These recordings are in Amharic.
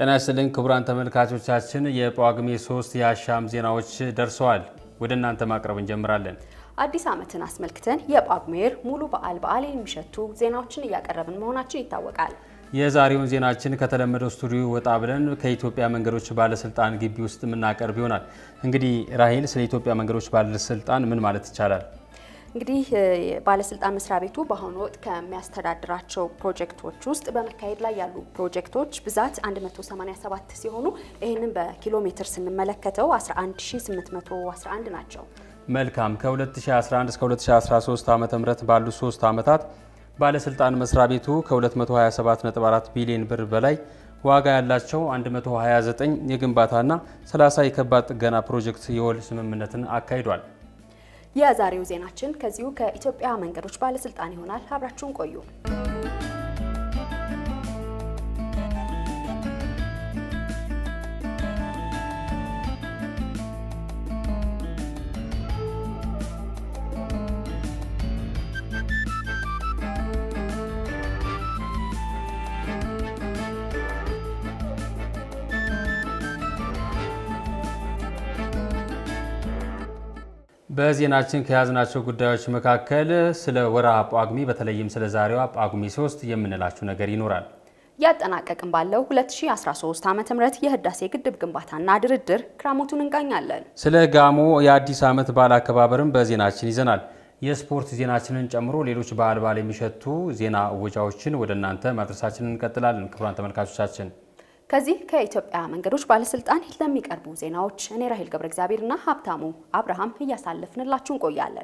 ጤና ይስጥልኝ ክቡራን ተመልካቾቻችን የጳጉሜ 3 የአሻም ዜናዎች ደርሰዋል ወደ እናንተ ማቅረብ እንጀምራለን አዲስ ዓመትን አስመልክተን የጳጉሜር ሙሉ በዓል የሚሸቱ ዜናዎችን ያቀርብን መሆናችን ይታወቃል የዛሬውን ዜናችን ከተለመደው ስቱዲዮ ወጣ ብለን ከኢትዮጵያ መንገዶች ባለስልጣን ግቢ ውስጥ ምናቀርብ ይሆናል እንግዲህ ራሄል ስለ ኢትዮጵያ መንገዶች ባለስልጣን ምን ማለት ይቻላል እንግዲህ ባለስልጣን መስሪያ ቤቱ በአሁኑ ወቅት ከሚያስተዳድራቸው ፕሮጀክቶች ውስጥ በመካሄድ ላይ ያሉ ፕሮጀክቶች ብዛት 187 ሲሆኑ ይሄንን በኪሎ ሜትር ስንመለከተው 11811 ናቸው መልካም ከ2011 እስከ 2013 ዓመተ ምህረት ባሉ 3 ዓመታት ባለስልጣን መስሪያ ቤቱ ከ227.4 ቢሊዮን ብር በላይ ዋጋ ያላቸው 129 የግንባታና 30 የከባድ ጥገና ፕሮጀክት የውል ስምምነትን አካሂዷል የዛሬው ዜናችን ከዚሁ ከኢትዮጵያ መንገዶች ባለስልጣን ይሆናል አብራችሁን ቆዩ በዜናችን ከያዝናቸው ጉዳዮች መካከል ስለ ወርሃ ጳጉሜ በተለይም ስለ ዛሬዋ ጳጉሜ 3 የምንላችሁ ነገር ይኖራል ያጠናቀቅን ባለው 2013 ዓመተ ምህረት የህዳሴ ግድብ ግንባታና ድርድር ክራሞቱን እንቃኛለን ስለ ጋሞ የአዲስ ዓመት በዓል አከባበርን በዜናችን ይዘናል የስፖርት ዜናችንን ጨምሮ ሌሎች በዓል የሚሸቱ ዜና ወጃዎችን ወደ እናንተ ማድረሳችንን እንቀጥላለን ክቡራን ተመልካቾቻችን ከዚህ ከኢትዮጵያ መንገዶች ባለስልጣን ለሚቀርቡ ዜናዎች እኔ ራሄል ገብረ እግዚአብሔርና ሀብታሙ አብርሃም እያሳለፍንላችሁ እንቆያለን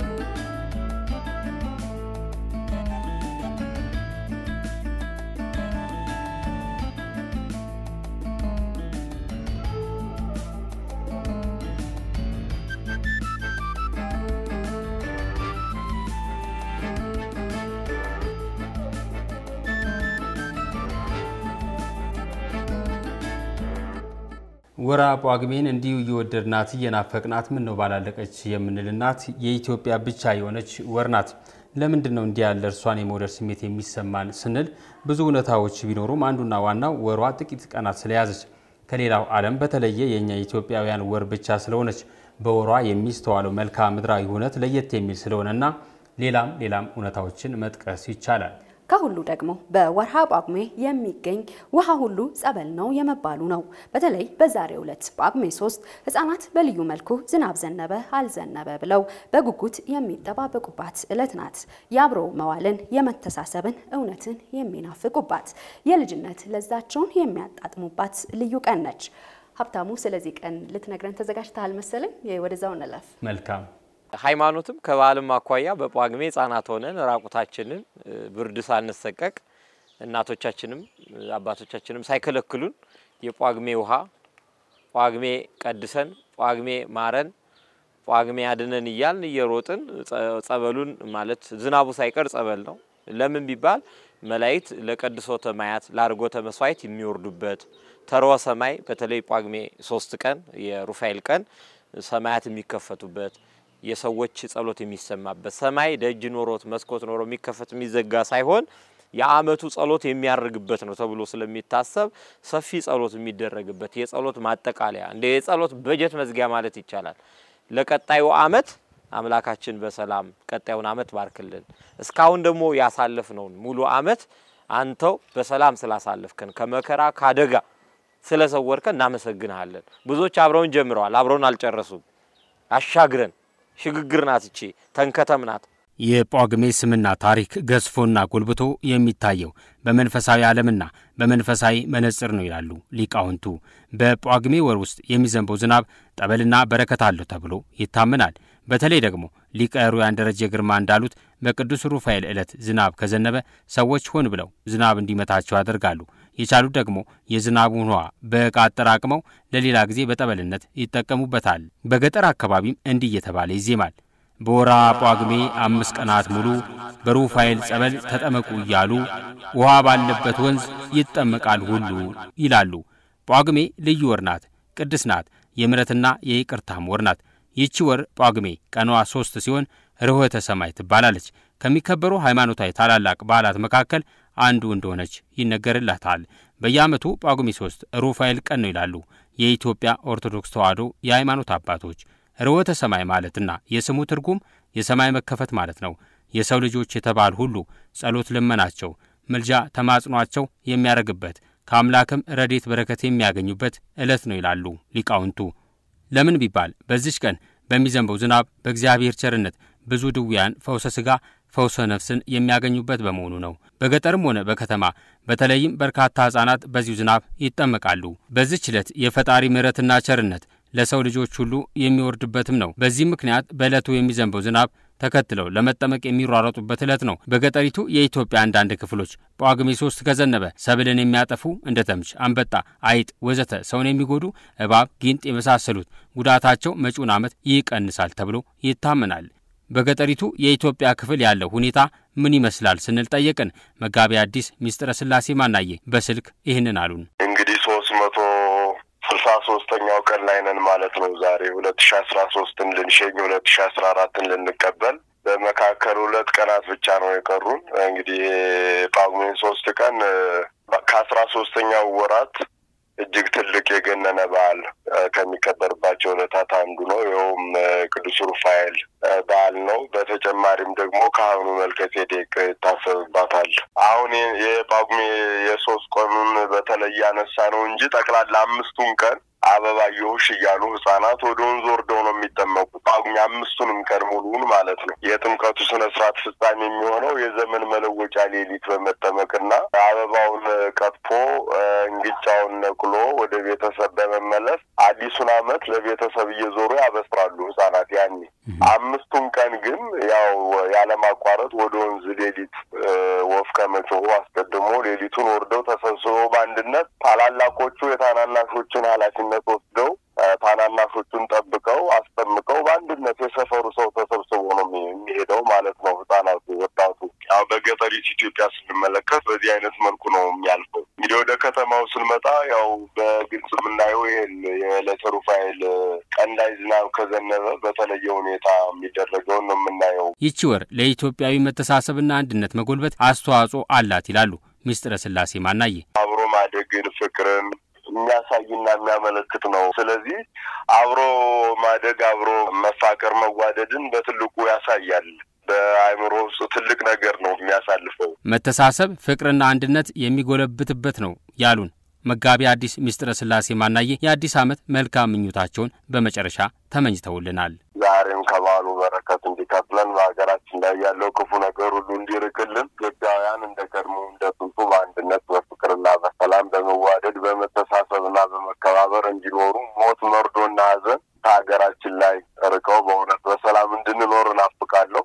ወርሃ ጳጉሜን እንዲሁ እየወደድናት እየናፈቅናት ምን ነው ባላለቀች የምንልናት የኢትዮጵያ ብቻ የሆነች ወርናት ለምንድነው እንዲህ ያለ እርሷን የመውደድ ስሜት የሚሰማን ስንል ብዙ እውነታዎች ቢኖሩም አንዱና ዋናው ወሯ ጥቂት ቀናት ስለያዘች ከሌላው ዓለም በተለየ የኛ ኢትዮጵያውያን ወር ብቻ ስለሆነች በወሯ የሚስተዋለው መልክዓ ምድራዊ ሁነት ለየት የሚል ስለሆነና ሌላም እውነታዎችን መጥቀስ ይቻላል ከሁሉ ደግሞ በወርሃ ጳጉሜ የሚገኝ ውሃ ሁሉ ጸበል ነው የመባሉ ነው በተለይ በዛሬው ዕለት ጳጉሜ 3 ህፃናት በልዩ መልኩ ዝናብ ዘነበ አልዘነበ ብለው በጉጉት የሚጠባበቁባት ዕለት ናት ያብሮ መዋልን የመተሳሰብን እውነትን የሚናፍቁባት የልጅነት ለዛቸውን የሚያጣጥሙባት ልዩ ቀን ነች ሀብታሙ ስለዚህ ቀን ልትነግረን ተዘጋጅተሃል መሰለኝ ወደዛው እንለፍ መልካም ሃይማኖትም ከባልም አኳያ በጳጉሜ ህፃናት ሆነን ራቁታችንን ብርድ ሳንሰቀቅ እናቶቻችንም አባቶቻችንም ሳይከለክሉን የጳጉሜ ውሃ ጳጉሜ ቀድሰን ጳጉሜ ማረን ጳጉሜ ያድነን ይያልን እየሮጥን ጸበሉን ማለት ዝናቡ ሳይቀር ጸበል ነው ለምን ቢባል መላእክት ለቀድሶተ ማያት ላርጎተ መስዋዕት የሚወርዱበት ተርወ ሰማይ በተለይ ጳጉሜ 3 ቀን የሩፋኤል ቀን ሰማያት የሚከፈቱበት የሰዎች ጸሎት የሚሰማበት ሰማይ ደጅ ኖሮት መስኮት ኖሮ የሚከፈት የሚዘጋ ሳይሆን የዓመቱ ጸሎት የሚያርግበት ነው ተብሎ ስለሚታሰብ ሰፊ ጸሎት የሚደረግበት የጸሎት ማጠቃለያ እንደ የጸሎት በጀት መዝጊያ ማለት ይቻላል ለቀጣዩ ዓመት አምላካችን በሰላም ቀጣዩን ዓመት ባርክልን እስካሁን ደግሞ ያሳለፍነው ሙሉ ዓመት አንተው በሰላም ስላሳለፍከን ከመከራ ካደጋ ስለሰወርከን እናመሰግናለን ብዙዎች አብረውን ጀምረዋል አብረውን አልጨረሱም አሻግረን ሽግግርናት እቺ ተንከተምናት የጳጉሜ ስምና ታሪክ ገዝፎና ጎልብቶ የሚታየው በመንፈሳዊ ዓለምና በመንፈሳዊ መነጽር ነው ይላሉ ሊቃውንቱ በጳጉሜ ወር ውስጥ የሚዘንበው ዝናብ ጠበልና በረከት አለው ተብሎ ይታመናል በተለይ ደግሞ ሊቀሩያን ደረጀ ግርማ እንዳሉት በቅዱስ ሩፋኤል ዕለት ዝናብ ከዘነበ ሰዎች ሆን ብለው ዝናብ እንዲመታቸው ያደርጋሉ የቻሉት ደግሞ የዝናቡን ውሃ በቃጠራቅመው ለሌላ ጊዜ በጠበልነት ይጠቀሙበታል በገጠር አካባቢም እንዲህ እየተባለ ይዜማል በወርሃ ጳጉሜ 5 ቀናት ሙሉ በሩፋኤል ጸበል ተጠመቁ ይያሉ ውሃ ባለበት ወንዝ ይጠመቃል ሁሉ ይላሉ ጳጉሜ ልዩ ወር ናት ቅድስ ናት የምሕረትና የይቅርታም ወር ናት ይቺ ወር ጳጉሜ ቀኗ 3 ሲሆን ርኅወተ ሰማይ ትባላለች ከሚከበሩ ሃይማኖታዊ ታላላቅ በዓላት መካከል አንዱ እንደሆነች ይነገርላታል። በየዓመቱ ጳጉሜ 3 ሩፋኤል ቀን ነው ይላሉ የኢትዮጵያ ኦርቶዶክስ ተዋሕዶ የሃይማኖት አባቶች። ርወተ ሰማይ ማለትና የስሙ ትርጉም የሰማይ መከፈት ማለት ነው። የሰው ልጆች የተባሉ ሁሉ ጸሎት ልመናቸው፣ ምልጃ ተማጽኗቸው የሚያረግበት ከአምላክም ረድኤት በረከት የሚያገኙበት ዕለት ነው ይላሉ ሊቃውንቱ። ለምን ቢባል በዚች ቀን በሚዘንበው ዝናብ በእግዚአብሔር ቸርነት ብዙ ድውያን ፈውሰ ሥጋ ፈውሰ ነፍስን የሚያገኙበት በመሆኑ ነው። በገጠርም ሆነ በከተማ በተለይም በርካታ ሕፃናት በዚሁ ዝናብ ይጠመቃሉ። በዚች ዕለት የፈጣሪ ምሕረትና ቸርነት ለሰው ልጆች ሁሉ የሚወርድበትም ነው። በዚህ ምክንያት በዕለቱ የሚዘንበው ዝናብ ተከትለው ለመጠመቅ የሚሯሯጡበት ዕለት ነው። በገጠሪቱ የኢትዮጵያ አንዳንድ ክፍሎች ጳጉሜ 3 ከዘነበ ሰብልን የሚያጠፉ እንደ ተምች፣ አንበጣ፣ አይጥ ወዘተ ሰውን የሚጎዱ እባብ፣ ጊንጥ የመሳሰሉት ጉዳታቸው መጪውን ዓመት ይቀንሳል ተብሎ ይታመናል። በገጠሪቱ የኢትዮጵያ ክፍል ያለው ሁኔታ ምን ይመስላል ስንል ጠየቅን። መጋቢ አዲስ ምስጢረ ሥላሴ ማናዬ በስልክ ይህንን አሉን። እንግዲህ 363ኛው ቀን ላይ ነን ማለት ነው። ዛሬ 2013ን ልንሸኝ 2014ን ልንቀበል በመካከል 2 ቀናት ብቻ ነው የቀሩን። እንግዲህ ጳጉሜ 3 ቀን ከ13ኛው ወራት እጅግ ትልቅ የገነነ በዓል ከሚከበርባቸው ዕለታት አንዱ ነው። ይኸውም ቅዱስ ሩፋኤል በዓል ነው። በተጨማሪም ደግሞ ካህኑ መልከጼዴቅ ይታሰብባታል። አሁን የጳጉሜ የ3 ቀኑን በተለይ ያነሳ ነው እንጂ ጠቅላላ 5ቱን ቀን አበባየሁሽ እያሉ ሕፃናት ወደ ወንዝ ወርደው ነው የሚጠመቁት። ጳጉሜ 5ቱንም ቀን ሙሉውን ማለት ነው። የጥምቀቱ ስነ ስርዓት ፍጻሜ የሚሆነው የዘመን መለወጫ ሌሊት በመጠመቅና አበባውን ቀጥፎ እንግጫውን ነቅሎ ወደ ቤተሰብ በመመለስ አዲሱን ዓመት ለቤተሰብ እየዞሩ ያበስራሉ ሕፃናት። ያኔ 5ቱን ቀን ግን ያው ያለማቋረጥ ወደ ወንዝ ሌሊት ወፍ ከመጮሁ አስቀድሞ ሌሊቱን ወርደው ተሰብስበው በአንድነት ታላላቆቹ የታናናሾቹን ኃላፊነት ወስደው ታናናሾቹን ጠብቀው አስጠምቀው በአንድነት የሰፈሩ ሰው ተሰብስቦ ነው የሚሄደው ማለት ነው። ሕፃናቱ ወጣቱ ያው በገጠሪቱ ኢትዮጵያ ስንመለከት በዚህ አይነት መልኩ ነው የሚያልፈው። እንግዲህ ወደ ከተማው ስንመጣ ያው በግልጽ የምናየው ይሄን የዕለተ ሩፋኤል ቀን ላይ ዝናብ ከዘነበ በተለየ ሁኔታ የሚደረገውን ነው የምናየው። ይቺ ወር ለኢትዮጵያዊ መተሳሰብና አንድነት መጎልበት አስተዋጽኦ አላት ይላሉ ምስጢረ ሥላሴ ማናዬ። አብሮ ማደግን፣ ፍቅርን የሚያሳይና የሚያመለክት ነው። ስለዚህ አብሮ ማደግ፣ አብሮ መፋቀር፣ መዋደድን በትልቁ ያሳያል። በአእምሮ ውስጥ ትልቅ ነገር ነው የሚያሳልፈው። መተሳሰብ፣ ፍቅርና አንድነት የሚጎለብትበት ነው ያሉን መጋቢ አዲስ ምስጢረ ሥላሴ ማናዬ የአዲስ ዓመት መልካም ምኞታቸውን በመጨረሻ ተመኝተውልናል። ዛሬም ከባሉ በረከት እንዲከፍለን በሀገራችን ላይ ያለው ክፉ ነገር ሁሉ እንዲርቅልን ኢትዮጵያውያን እንደ ቀድሞ እንደ ጥንቱ በአንድነት በፍቅርና በሰላም በመዋደድ በመተሳሰብና በመከባበር እንዲኖሩ ሞት፣ መርዶና ሐዘን ከሀገራችን ላይ ርቀው በእውነት በሰላም እንድንኖር እናፍቃለሁ።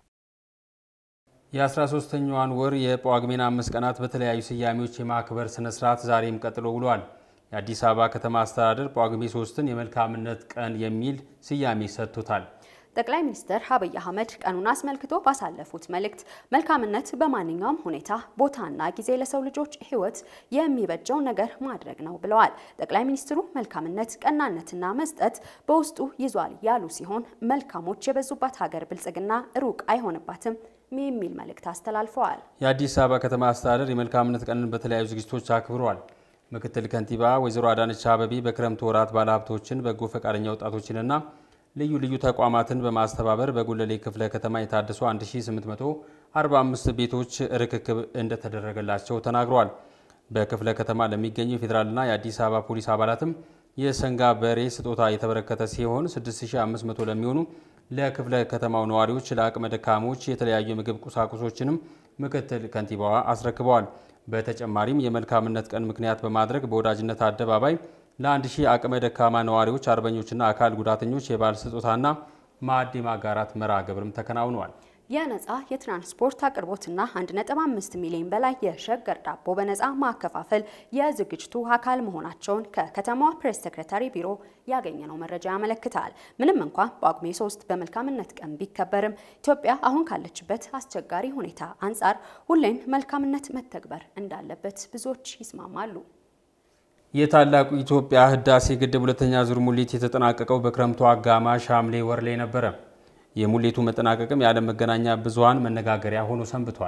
የ13ኛዋን ወር የጳጉሜን 5 ቀናት በተለያዩ ስያሜዎች የማክበር ስነ ስርዓት ዛሬም ቀጥሎ ውሏል። የአዲስ አበባ ከተማ አስተዳደር ጳጉሜ 3ን የመልካምነት ቀን የሚል ስያሜ ሰጥቶታል። ጠቅላይ ሚኒስትር አብይ አህመድ ቀኑን አስመልክቶ ባሳለፉት መልእክት መልካምነት በማንኛውም ሁኔታ ቦታና ጊዜ ለሰው ልጆች ሕይወት የሚበጀው ነገር ማድረግ ነው ብለዋል። ጠቅላይ ሚኒስትሩ መልካምነት፣ ቀናነትና መስጠት በውስጡ ይዟል ያሉ ሲሆን መልካሞች የበዙባት ሀገር ብልጽግና ሩቅ አይሆንባትም የሚል መልእክት አስተላልፈዋል። የአዲስ አበባ ከተማ አስተዳደር የመልካምነት ቀንን በተለያዩ ዝግጅቶች አክብሯል። ምክትል ከንቲባ ወይዘሮ አዳነች አቤቤ በክረምት ወራት ባለሀብቶችን፣ በጎ ፈቃደኛ ወጣቶችንና ልዩ ልዩ ተቋማትን በማስተባበር በጉለሌ ክፍለ ከተማ የታደሱ 1845 ቤቶች ርክክብ እንደተደረገላቸው ተናግሯል። በክፍለ ከተማ ለሚገኙ የፌዴራልና የአዲስ አበባ ፖሊስ አባላትም የሰንጋ በሬ ስጦታ የተበረከተ ሲሆን 6500 ለሚሆኑ ለክፍለ ከተማው ነዋሪዎች፣ ለአቅመ ደካሞች የተለያዩ ምግብ ቁሳቁሶችንም ምክትል ከንቲባዋ አስረክበዋል። በተጨማሪም የመልካምነት ቀን ምክንያት በማድረግ በወዳጅነት አደባባይ ለ1000 አቅመ ደካማ ነዋሪዎች፣ አርበኞችና አካል ጉዳተኞች የባል ስጦታና ማዕድ ማጋራት መርሃ ግብርም ተከናውኗል። የነጻ የትራንስፖርት አቅርቦትና 1.5 ሚሊዮን በላይ የሸገር ዳቦ በነጻ ማከፋፈል የዝግጅቱ አካል መሆናቸውን ከከተማዋ ፕሬስ ሴክሬታሪ ቢሮ ያገኘነው መረጃ ያመለክታል። ምንም እንኳን ጳጉሜ 3 በመልካምነት ቀን ቢከበርም ኢትዮጵያ አሁን ካለችበት አስቸጋሪ ሁኔታ አንጻር ሁሌም መልካምነት መተግበር እንዳለበት ብዙዎች ይስማማሉ። የታላቁ ኢትዮጵያ ህዳሴ ግድብ ሁለተኛ ዙር ሙሌት የተጠናቀቀው በክረምቱ አጋማሽ ሐምሌ ወር ላይ ነበር። የሙሌቱ መጠናቀቅም የዓለም መገናኛ ብዙሃን መነጋገሪያ ሆኖ ሰንብቷል።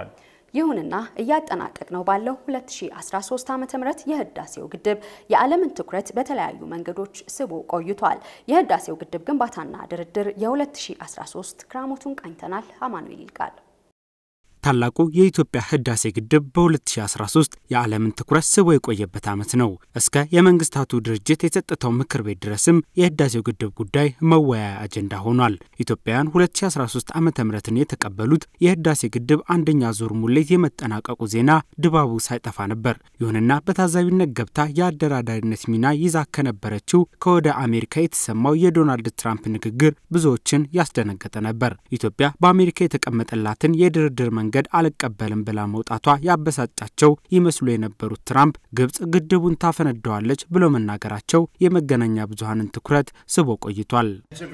ይሁንና እያጠናቀቅነው ባለው 2013 ዓ.ም የህዳሴው ግድብ የዓለምን ትኩረት በተለያዩ መንገዶች ስቦ ቆይቷል። የህዳሴው ግድብ ግንባታና ድርድር የ2013 ክራሞቱን ቃኝተናል። አማኑኤል ይልቃል። ታላቁ የኢትዮጵያ ህዳሴ ግድብ በ2013 የዓለምን ትኩረት ስቦ የቆየበት ዓመት ነው። እስከ የመንግስታቱ ድርጅት የጸጥታው ምክር ቤት ድረስም የህዳሴው ግድብ ጉዳይ መወያያ አጀንዳ ሆኗል። ኢትዮጵያውያን 2013 ዓ.ም የተቀበሉት የህዳሴ ግድብ አንደኛ ዙር ሙሌት የመጠናቀቁ ዜና ድባቡ ሳይጠፋ ነበር። ይሁንና በታዛቢነት ገብታ የአደራዳሪነት ሚና ይዛ ከነበረችው ከወደ አሜሪካ የተሰማው የዶናልድ ትራምፕ ንግግር ብዙዎችን ያስደነገጠ ነበር። ኢትዮጵያ በአሜሪካ የተቀመጠላትን የድርድር መንገድ አልቀበልም ብላ መውጣቷ ያበሳጫቸው ይመስሉ የነበሩት ትራምፕ ግብጽ ግድቡን ታፈነደዋለች ብሎ መናገራቸው የመገናኛ ብዙሃንን ትኩረት ስቦ ቆይቷል።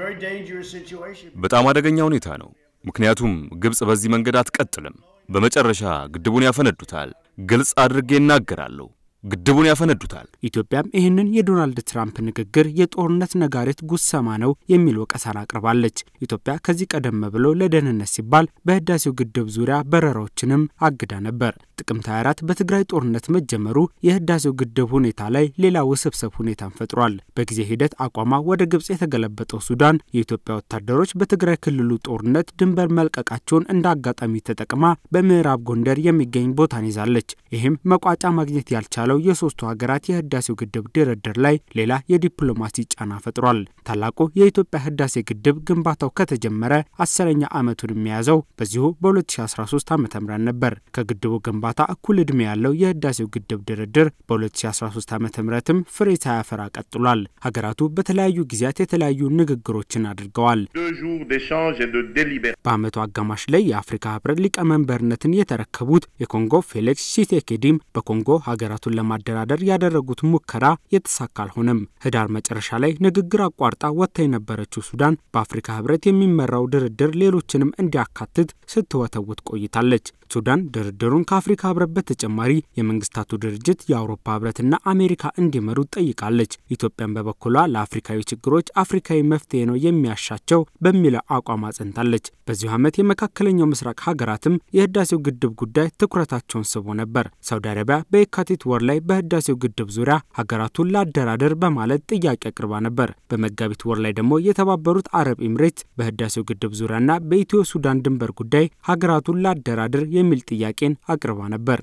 በጣም አደገኛ ሁኔታ ነው። ምክንያቱም ግብጽ በዚህ መንገድ አትቀጥልም። በመጨረሻ ግድቡን ያፈነዱታል። ግልጽ አድርጌ እናገራለሁ። ግድቡን ያፈነዱታል። ኢትዮጵያም ይህንን የዶናልድ ትራምፕ ንግግር የጦርነት ነጋሪት ጉሰማ ነው የሚል ወቀሳን አቅርባለች። ኢትዮጵያ ከዚህ ቀደም ብሎ ለደህንነት ሲባል በህዳሴው ግድብ ዙሪያ በረራዎችንም አግዳ ነበር። ጥቅምት 24 በትግራይ ጦርነት መጀመሩ የህዳሴው ግድብ ሁኔታ ላይ ሌላ ውስብስብ ሁኔታን ፈጥሯል። በጊዜ ሂደት አቋሟ ወደ ግብጽ የተገለበጠው ሱዳን የኢትዮጵያ ወታደሮች በትግራይ ክልሉ ጦርነት ድንበር መልቀቃቸውን እንዳጋጣሚ ተጠቅማ በምዕራብ ጎንደር የሚገኝ ቦታን ይዛለች። ይህም መቋጫ ማግኘት ያልቻለው የሶስቱ ሀገራት የህዳሴው ግድብ ድርድር ላይ ሌላ የዲፕሎማሲ ጫና ፈጥሯል። ታላቁ የኢትዮጵያ ህዳሴ ግድብ ግንባታው ከተጀመረ 10ኛ ዓመቱን የሚያዘው በዚሁ በ2013 ዓ.ም ነበር። ከግድቡ ግንባታ እኩል ዕድሜ ያለው የህዳሴው ግድብ ድርድር በ2013 ዓ.ም ፍሬ ሳያፈራ ቀጥሏል። ሀገራቱ በተለያዩ ጊዜያት የተለያዩ ንግግሮችን አድርገዋል። በዓመቱ አጋማሽ ላይ የአፍሪካ ህብረት ሊቀመንበርነትን የተረከቡት የኮንጎ ፌሊክስ ቺሴኬዲም በኮንጎ ሀገራቱን ለማደራደር ያደረጉት ሙከራ የተሳካ አልሆነም። ህዳር መጨረሻ ላይ ንግግር አቋርጣ ወጥታ የነበረችው ሱዳን በአፍሪካ ህብረት የሚመራው ድርድር ሌሎችንም እንዲያካትት ስትወተውት ቆይታለች። ሱዳን ድርድሩን ከአፍሪካ ህብረት በተጨማሪ የመንግስታቱ ድርጅት የአውሮፓ ህብረትና አሜሪካ እንዲመሩ ጠይቃለች። ኢትዮጵያን በበኩሏ ለአፍሪካዊ ችግሮች አፍሪካዊ መፍትሄ ነው የሚያሻቸው በሚለው አቋም አጽንታለች። በዚሁ ዓመት የመካከለኛው ምስራቅ ሀገራትም የህዳሴው ግድብ ጉዳይ ትኩረታቸውን ስቦ ነበር። ሳውዲ አረቢያ በየካቲት ወር ላይ በህዳሴው ግድብ ዙሪያ ሀገራቱን ላደራደር በማለት ጥያቄ አቅርባ ነበር። በመጋቢት ወር ላይ ደግሞ የተባበሩት አረብ ኤምሬትስ በህዳሴው ግድብ ዙሪያና በኢትዮ ሱዳን ድንበር ጉዳይ ሀገራቱን ላደራደር የሚል ጥያቄን አቅርባ ነበር።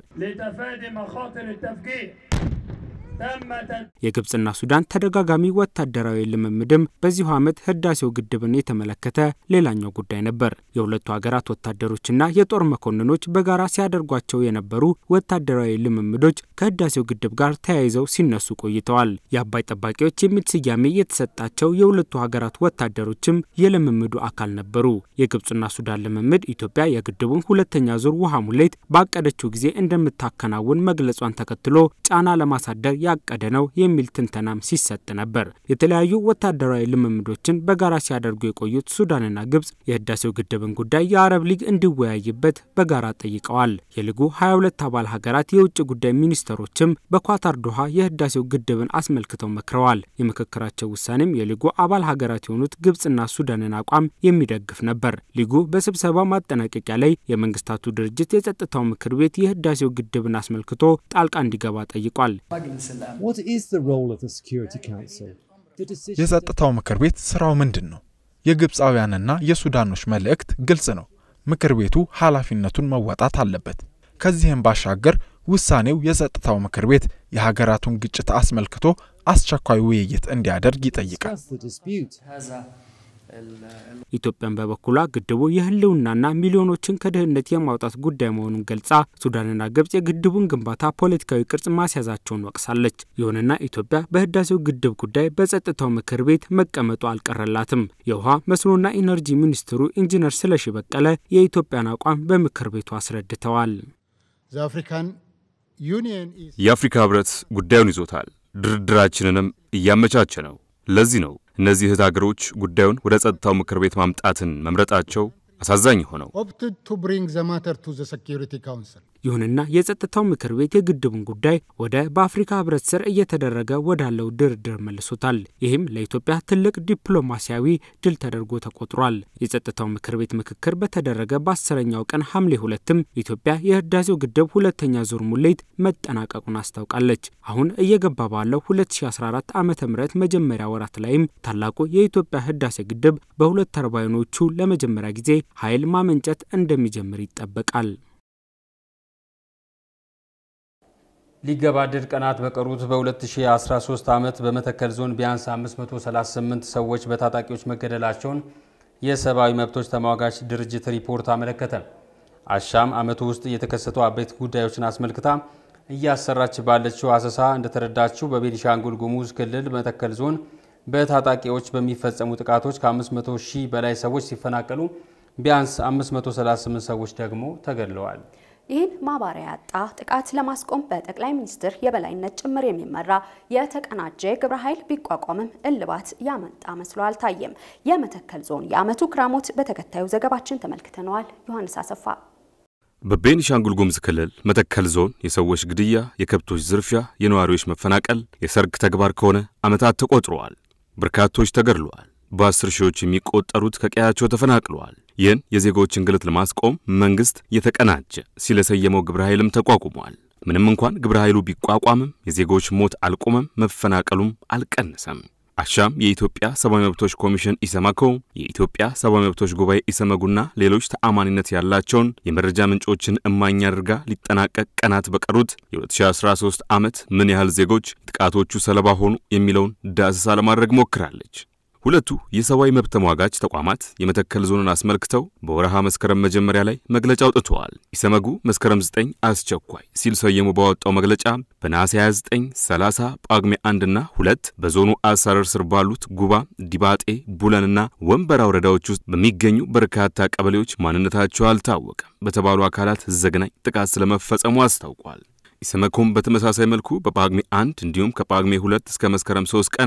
የግብጽና ሱዳን ተደጋጋሚ ወታደራዊ ልምምድም በዚሁ ዓመት ህዳሴው ግድብን የተመለከተ ሌላኛው ጉዳይ ነበር። የሁለቱ ሀገራት ወታደሮችና የጦር መኮንኖች በጋራ ሲያደርጓቸው የነበሩ ወታደራዊ ልምምዶች ከህዳሴው ግድብ ጋር ተያይዘው ሲነሱ ቆይተዋል። የአባይ ጠባቂዎች የሚል ስያሜ የተሰጣቸው የሁለቱ ሀገራት ወታደሮችም የልምምዱ አካል ነበሩ። የግብጽና ሱዳን ልምምድ ኢትዮጵያ የግድቡን ሁለተኛ ዙር ውሃ ሙሌት ባቀደችው ጊዜ እንደምታከናውን መግለጿን ተከትሎ ጫና ለማሳደር ያቀደ ነው የሚል ትንተናም ሲሰጥ ነበር። የተለያዩ ወታደራዊ ልምምዶችን በጋራ ሲያደርጉ የቆዩት ሱዳንና ግብጽ የህዳሴው ግድብን ጉዳይ የአረብ ሊግ እንዲወያይበት በጋራ ጠይቀዋል። የሊጉ 22 አባል ሀገራት የውጭ ጉዳይ ሚኒስተሮችም በኳታር ዶሃ የህዳሴው ግድብን አስመልክተው መክረዋል። የምክክራቸው ውሳኔም የሊጉ አባል ሀገራት የሆኑት ግብጽና ሱዳንን አቋም የሚደግፍ ነበር። ሊጉ በስብሰባው ማጠናቀቂያ ላይ የመንግስታቱ ድርጅት የጸጥታው ምክር ቤት የህዳሴው ግድብን አስመልክቶ ጣልቃ እንዲገባ ጠይቋል። What is the role of the Security Council? የጸጥታው ምክር ቤት ስራው ምንድነው? የግብጻውያንና የሱዳኖች መልእክት ግልጽ ነው። ምክር ቤቱ ኃላፊነቱን መወጣት አለበት። ከዚህም ባሻገር ውሳኔው የጸጥታው ምክር ቤት የሀገራቱን ግጭት አስመልክቶ አስቸኳይ ውይይት እንዲያደርግ ይጠይቃል። ኢትዮጵያን በበኩሏ ግድቡ የህልውናና ሚሊዮኖችን ከድህነት የማውጣት ጉዳይ መሆኑን ገልጻ ሱዳንና ግብጽ የግድቡን ግንባታ ፖለቲካዊ ቅርጽ ማስያዛቸውን ወቅሳለች። ይሁንና ኢትዮጵያ በህዳሴው ግድብ ጉዳይ በጸጥታው ምክር ቤት መቀመጡ አልቀረላትም። የውሃ መስኖና ኢነርጂ ሚኒስትሩ ኢንጂነር ስለሺ በቀለ የኢትዮጵያን አቋም በምክር ቤቱ አስረድተዋል። የአፍሪካ ህብረት ጉዳዩን ይዞታል። ድርድራችንንም እያመቻቸ ነው። ለዚህ ነው እነዚህ ሀገሮች ጉዳዩን ወደ ጸጥታው ምክር ቤት ማምጣትን መምረጣቸው አሳዛኝ ሆነው። ይሁንና የጸጥታው ምክር ቤት የግድቡን ጉዳይ ወደ በአፍሪካ ህብረት ስር እየተደረገ ወዳለው ድርድር መልሶታል። ይህም ለኢትዮጵያ ትልቅ ዲፕሎማሲያዊ ድል ተደርጎ ተቆጥሯል። የጸጥታው ምክር ቤት ምክክር በተደረገ በ10ኛው ቀን ሐምሌ 2ም ኢትዮጵያ የህዳሴው ግድብ ሁለተኛ ዙር ሙሌት መጠናቀቁን አስታውቃለች። አሁን እየገባ ባለው 2014 ዓመተ ምህረት መጀመሪያ ወራት ላይም ታላቁ የኢትዮጵያ ህዳሴ ግድብ በሁለት ተርባይኖቹ ለመጀመሪያ ጊዜ ኃይል ማመንጨት እንደሚጀምር ይጠበቃል። ሊገባደድ ቀናት በቀሩት በ2013 ዓመት በመተከል ዞን ቢያንስ 538 ሰዎች በታጣቂዎች መገደላቸውን የሰብአዊ መብቶች ተሟጋች ድርጅት ሪፖርት አመለከተ። አሻም ዓመቱ ውስጥ የተከሰቱ አበይት ጉዳዮችን አስመልክታ እያሰራች ባለችው አሰሳ እንደተረዳችው በቤኒሻንጉል ጉሙዝ ክልል መተከል ዞን በታጣቂዎች በሚፈጸሙ ጥቃቶች ከ500 ሺህ በላይ ሰዎች ሲፈናቀሉ ቢያንስ 538 ሰዎች ደግሞ ተገድለዋል። ይህን ማባሪያ ያጣ ጥቃት ለማስቆም በጠቅላይ ሚኒስትር የበላይነት ጭምር የሚመራ የተቀናጀ ግብረ ኃይል ቢቋቋምም እልባት ያመጣ መስሎ አልታየም። የመተከል ዞን የዓመቱ ክራሞት በተከታዩ ዘገባችን ተመልክተናል። ዮሐንስ አሰፋ። በቤኒሻንጉል ጉሙዝ ክልል መተከል ዞን የሰዎች ግድያ፣ የከብቶች ዝርፊያ፣ የነዋሪዎች መፈናቀል የሰርግ ተግባር ከሆነ ዓመታት ተቆጥረዋል። በርካቶች ተገድለዋል። በ10 ሺዎች የሚቆጠሩት ከቀያቸው ተፈናቅለዋል። ይህን የዜጎች እንግልት ለማስቆም መንግስት የተቀናጀ ሲለሰየመው ግብረ ኃይልም ተቋቁሟል። ምንም እንኳን ግብረ ኃይሉ ቢቋቋምም የዜጎች ሞት አልቆመም፣ መፈናቀሉም አልቀነሰም። አሻም የኢትዮጵያ ሰብአዊ መብቶች ኮሚሽን ኢሰመኮ፣ የኢትዮጵያ ሰብአዊ መብቶች ጉባኤ ኢሰመጉና ሌሎች ተአማኒነት ያላቸውን የመረጃ ምንጮችን እማኝ አድርጋ ሊጠናቀቅ ቀናት በቀሩት የ2013 ዓመት ምን ያህል ዜጎች ጥቃቶቹ ሰለባ ሆኑ የሚለውን ዳሰሳ ለማድረግ ሞክራለች። ሁለቱ የሰብአዊ መብት ተሟጋች ተቋማት የመተከል ዞንን አስመልክተው በወረሃ መስከረም መጀመሪያ ላይ መግለጫ አውጥተዋል። ኢሰመጉ መስከረም 9 አስቸኳይ ሲል ሰየሙ ባወጣው መግለጫ በነሐሴ 29፣ 30፣ ጳጉሜ 1 እና 2 በዞኑ አሰራር ስር ባሉት ጉባ፣ ዲባጤ፣ ቡለንና ወንበራ ወረዳዎች ውስጥ በሚገኙ በርካታ ቀበሌዎች ማንነታቸው አልታወቀም በተባሉ አካላት ዘግናኝ ጥቃት ስለመፈጸሙ አስታውቋል። ኢሰመኮም በተመሳሳይ መልኩ በጳጉሜ 1 እንዲሁም ከጳጉሜ 2 እስከ መስከረም 3 ቀን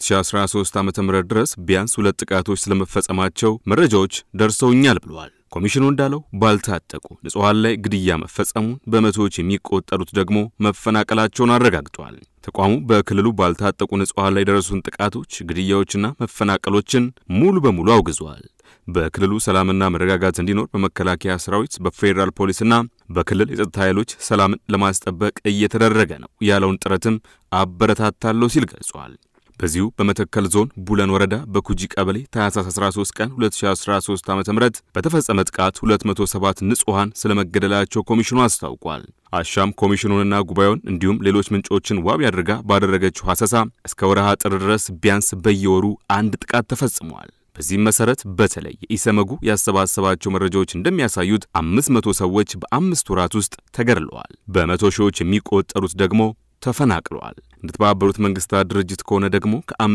2013 ዓ.ም ድረስ ቢያንስ 2 ጥቃቶች ስለመፈጸማቸው መረጃዎች ደርሰውኛል ብለዋል። ኮሚሽኑ እንዳለው ባልታጠቁ ንጹሃን ላይ ግድያ መፈጸሙን፣ በመቶዎች የሚቆጠሩት ደግሞ መፈናቀላቸውን አረጋግጧል። ተቋሙ በክልሉ ባልታጠቁ ንጹሃን ላይ ደረሱን ጥቃቶች፣ ግድያዎችና መፈናቀሎችን ሙሉ በሙሉ አውግዟል። በክልሉ ሰላምና መረጋጋት እንዲኖር በመከላከያ ሰራዊት፣ በፌደራል ፖሊስና በክልል የጸጥታ ኃይሎች ሰላምን ለማስጠበቅ እየተደረገ ነው ያለውን ጥረትም አበረታታለሁ ሲል ገልጿል። በዚሁ በመተከል ዞን ቡለን ወረዳ በኩጂ ቀበሌ ታህሳስ 13 ቀን 2013 ዓ.ም በተፈጸመ ጥቃት 207 ንጹሃን ስለመገደላቸው ኮሚሽኑ አስታውቋል። አሻም ኮሚሽኑንና ጉባኤውን እንዲሁም ሌሎች ምንጮችን ዋቢ አድርጋ ባደረገችው ሐሰሳ እስከ ወረሃ ጥር ድረስ ቢያንስ በየወሩ አንድ ጥቃት ተፈጽሟል። በዚህ መሰረት በተለይ ኢሰመጉ ያሰባሰባቸው መረጃዎች እንደሚያሳዩት 500 ሰዎች በ5 ወራት ውስጥ ተገድለዋል። በመቶ ሺዎች የሚቆጠሩት ደግሞ ተፈናቅለዋል። እንደተባበሩት መንግስታት ድርጅት ከሆነ ደግሞ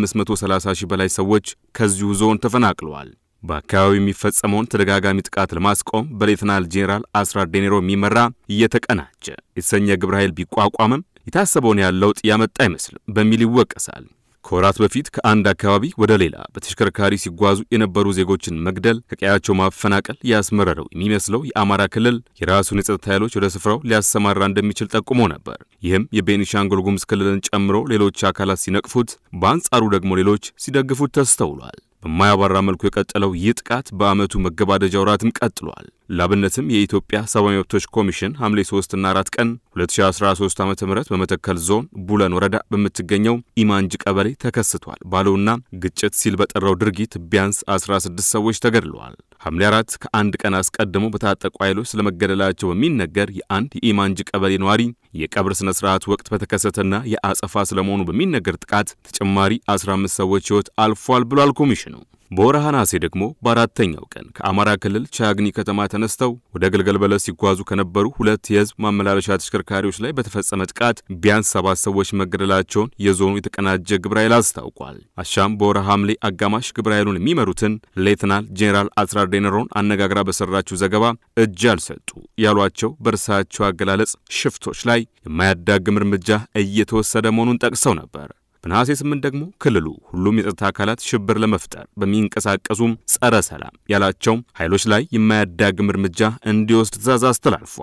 ከ530 ሺህ በላይ ሰዎች ከዚሁ ዞን ተፈናቅለዋል። በአካባቢው የሚፈጸመውን ተደጋጋሚ ጥቃት ለማስቆም በሌተናል ጄኔራል አስራት ዴኔሮ የሚመራ የተቀናጀ የተሰኘ ግብረ ኃይል ቢቋቋምም የታሰበውን ያህል ለውጥ ያመጣ አይመስልም በሚል ይወቀሳል። ከወራት በፊት ከአንድ አካባቢ ወደ ሌላ በተሽከርካሪ ሲጓዙ የነበሩ ዜጎችን መግደል፣ ከቀያቸው ማፈናቀል ያስመረረው የሚመስለው የአማራ ክልል የራሱን የጸጥታ ኃይሎች ወደ ስፍራው ሊያሰማራ እንደሚችል ጠቁሞ ነበር። ይህም የቤኒሻንጉል ጉሙዝ ክልልን ጨምሮ ሌሎች አካላት ሲነቅፉት፣ በአንጻሩ ደግሞ ሌሎች ሲደግፉት ተስተውሏል። በማያባራ መልኩ የቀጠለው ይህ ጥቃት በአመቱ መገባደጃ ወራትም ቀጥሏል። ላብነትም የኢትዮጵያ ሰብአዊ መብቶች ኮሚሽን ሐምሌ 3 እና 4 ቀን 2013 ዓ.ም በመተከል ዞን ቡለን ወረዳ በምትገኘው ኢማንጅ ቀበሌ ተከስቷል ባለውና ግጭት ሲል በጠራው ድርጊት ቢያንስ 16 ሰዎች ተገድለዋል። ሐምሌ 4 ከአንድ ቀን አስቀድሞ በታጠቁ ኃይሎች ስለመገደላቸው በሚነገር የአንድ የኢማንጅ ቀበሌ ነዋሪ የቀብር ስነ ስርዓት ወቅት በተከሰተና የአጸፋ ስለመሆኑ በሚነገር ጥቃት ተጨማሪ 15 ሰዎች ሕይወት አልፏል ብሏል ኮሚሽኑ። በወርሃ ነሐሴ ደግሞ በአራተኛው ቀን ከአማራ ክልል ቻግኒ ከተማ ተነስተው ወደ ግልገል በለስ ሲጓዙ ከነበሩ 2 የህዝብ ማመላለሻ ተሽከርካሪዎች ላይ በተፈጸመ ጥቃት ቢያንስ 7 ሰዎች መገደላቸውን የዞኑ የተቀናጀ ግብረ ኃይል አስታውቋል። አሻም በወርሃ ሐምሌ አጋማሽ ግብረ ኃይሉን የሚመሩትን ሌተናል ጄኔራል አስራት ዴኔሮን አነጋግራ በሰራችው ዘገባ እጅ አልሰጡ ያሏቸው በእርሳቸው አገላለጽ ሽፍቶች ላይ የማያዳግም እርምጃ እየተወሰደ መሆኑን ጠቅሰው ነበር። በነሐሴ 8 ደግሞ ክልሉ ሁሉም የጸጥታ አካላት ሽብር ለመፍጠር በሚንቀሳቀሱም ጸረ ሰላም ያላቸው ኃይሎች ላይ የማያዳግም እርምጃ እንዲወስድ ትዕዛዝ አስተላልፏል።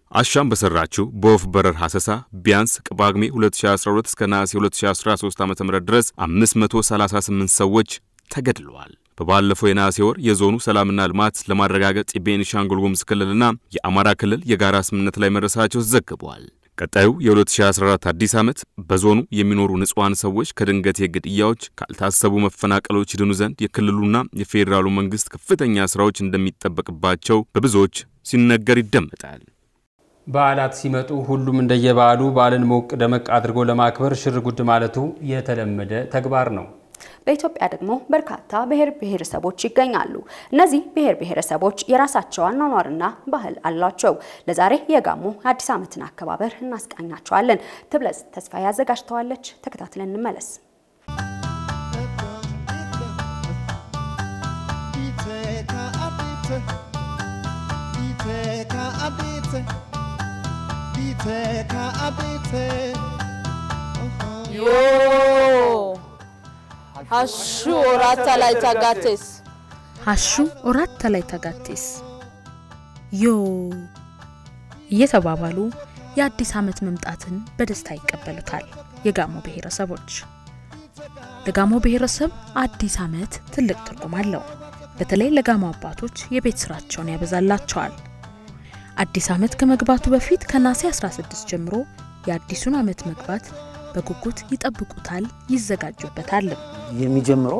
አሻም በሰራችው በወፍ በረር ሐሰሳ ቢያንስ ከጳጉሜ 2012 እስከ ነሐሴ 2013 ዓ.ም ድረስ 538 ሰዎች ተገድለዋል። በባለፈው የነሐሴ ወር የዞኑ ሰላምና ልማት ለማረጋገጥ የቤኒሻንጉል ጉሙዝ ክልልና የአማራ ክልል የጋራ ስምምነት ላይ መድረሳቸው ተዘግቧል። ቀጣዩ የ2014 አዲስ ዓመት በዞኑ የሚኖሩ ንጹሃን ሰዎች ከድንገት የግድያዎች ካልታሰቡ መፈናቀሎች ይድኑ ዘንድ የክልሉና የፌዴራሉ መንግስት ከፍተኛ ስራዎች እንደሚጠበቅባቸው በብዙዎች ሲነገር ይደመጣል። በዓላት ሲመጡ ሁሉም እንደየበዓሉ በዓልን ሞቅ ደመቅ አድርጎ ለማክበር ሽር ጉድ ማለቱ የተለመደ ተግባር ነው። በኢትዮጵያ ደግሞ በርካታ ብሔር ብሔረሰቦች ይገኛሉ። እነዚህ ብሔር ብሔረሰቦች የራሳቸው አኗኗርና ባህል አላቸው። ለዛሬ የጋሞ አዲስ ዓመትን አከባበር እናስቃኛቸዋለን። ትብለጽ ተስፋ ያዘጋጅተዋለች። ተከታትለን እንመለስ። Hashu orata ላይ ታጋቴስ ዮ እየተባባሉ የአዲስ ዓመት መምጣትን በደስታ ይቀበሉታል የጋሞ ብሔረሰቦች። ለጋሞ ብሔረሰብ አዲስ ዓመት ትልቅ ትርጉም አለው። በተለይ ለጋሞ አባቶች የቤት ስራቸውን ያበዛላቸዋል። አዲስ ዓመት ከመግባቱ በፊት ከነሐሴ 16 ጀምሮ የአዲሱን ዓመት መግባት በጉጉት ይጠብቁታል፣ ይዘጋጁበታል። የሚጀምረው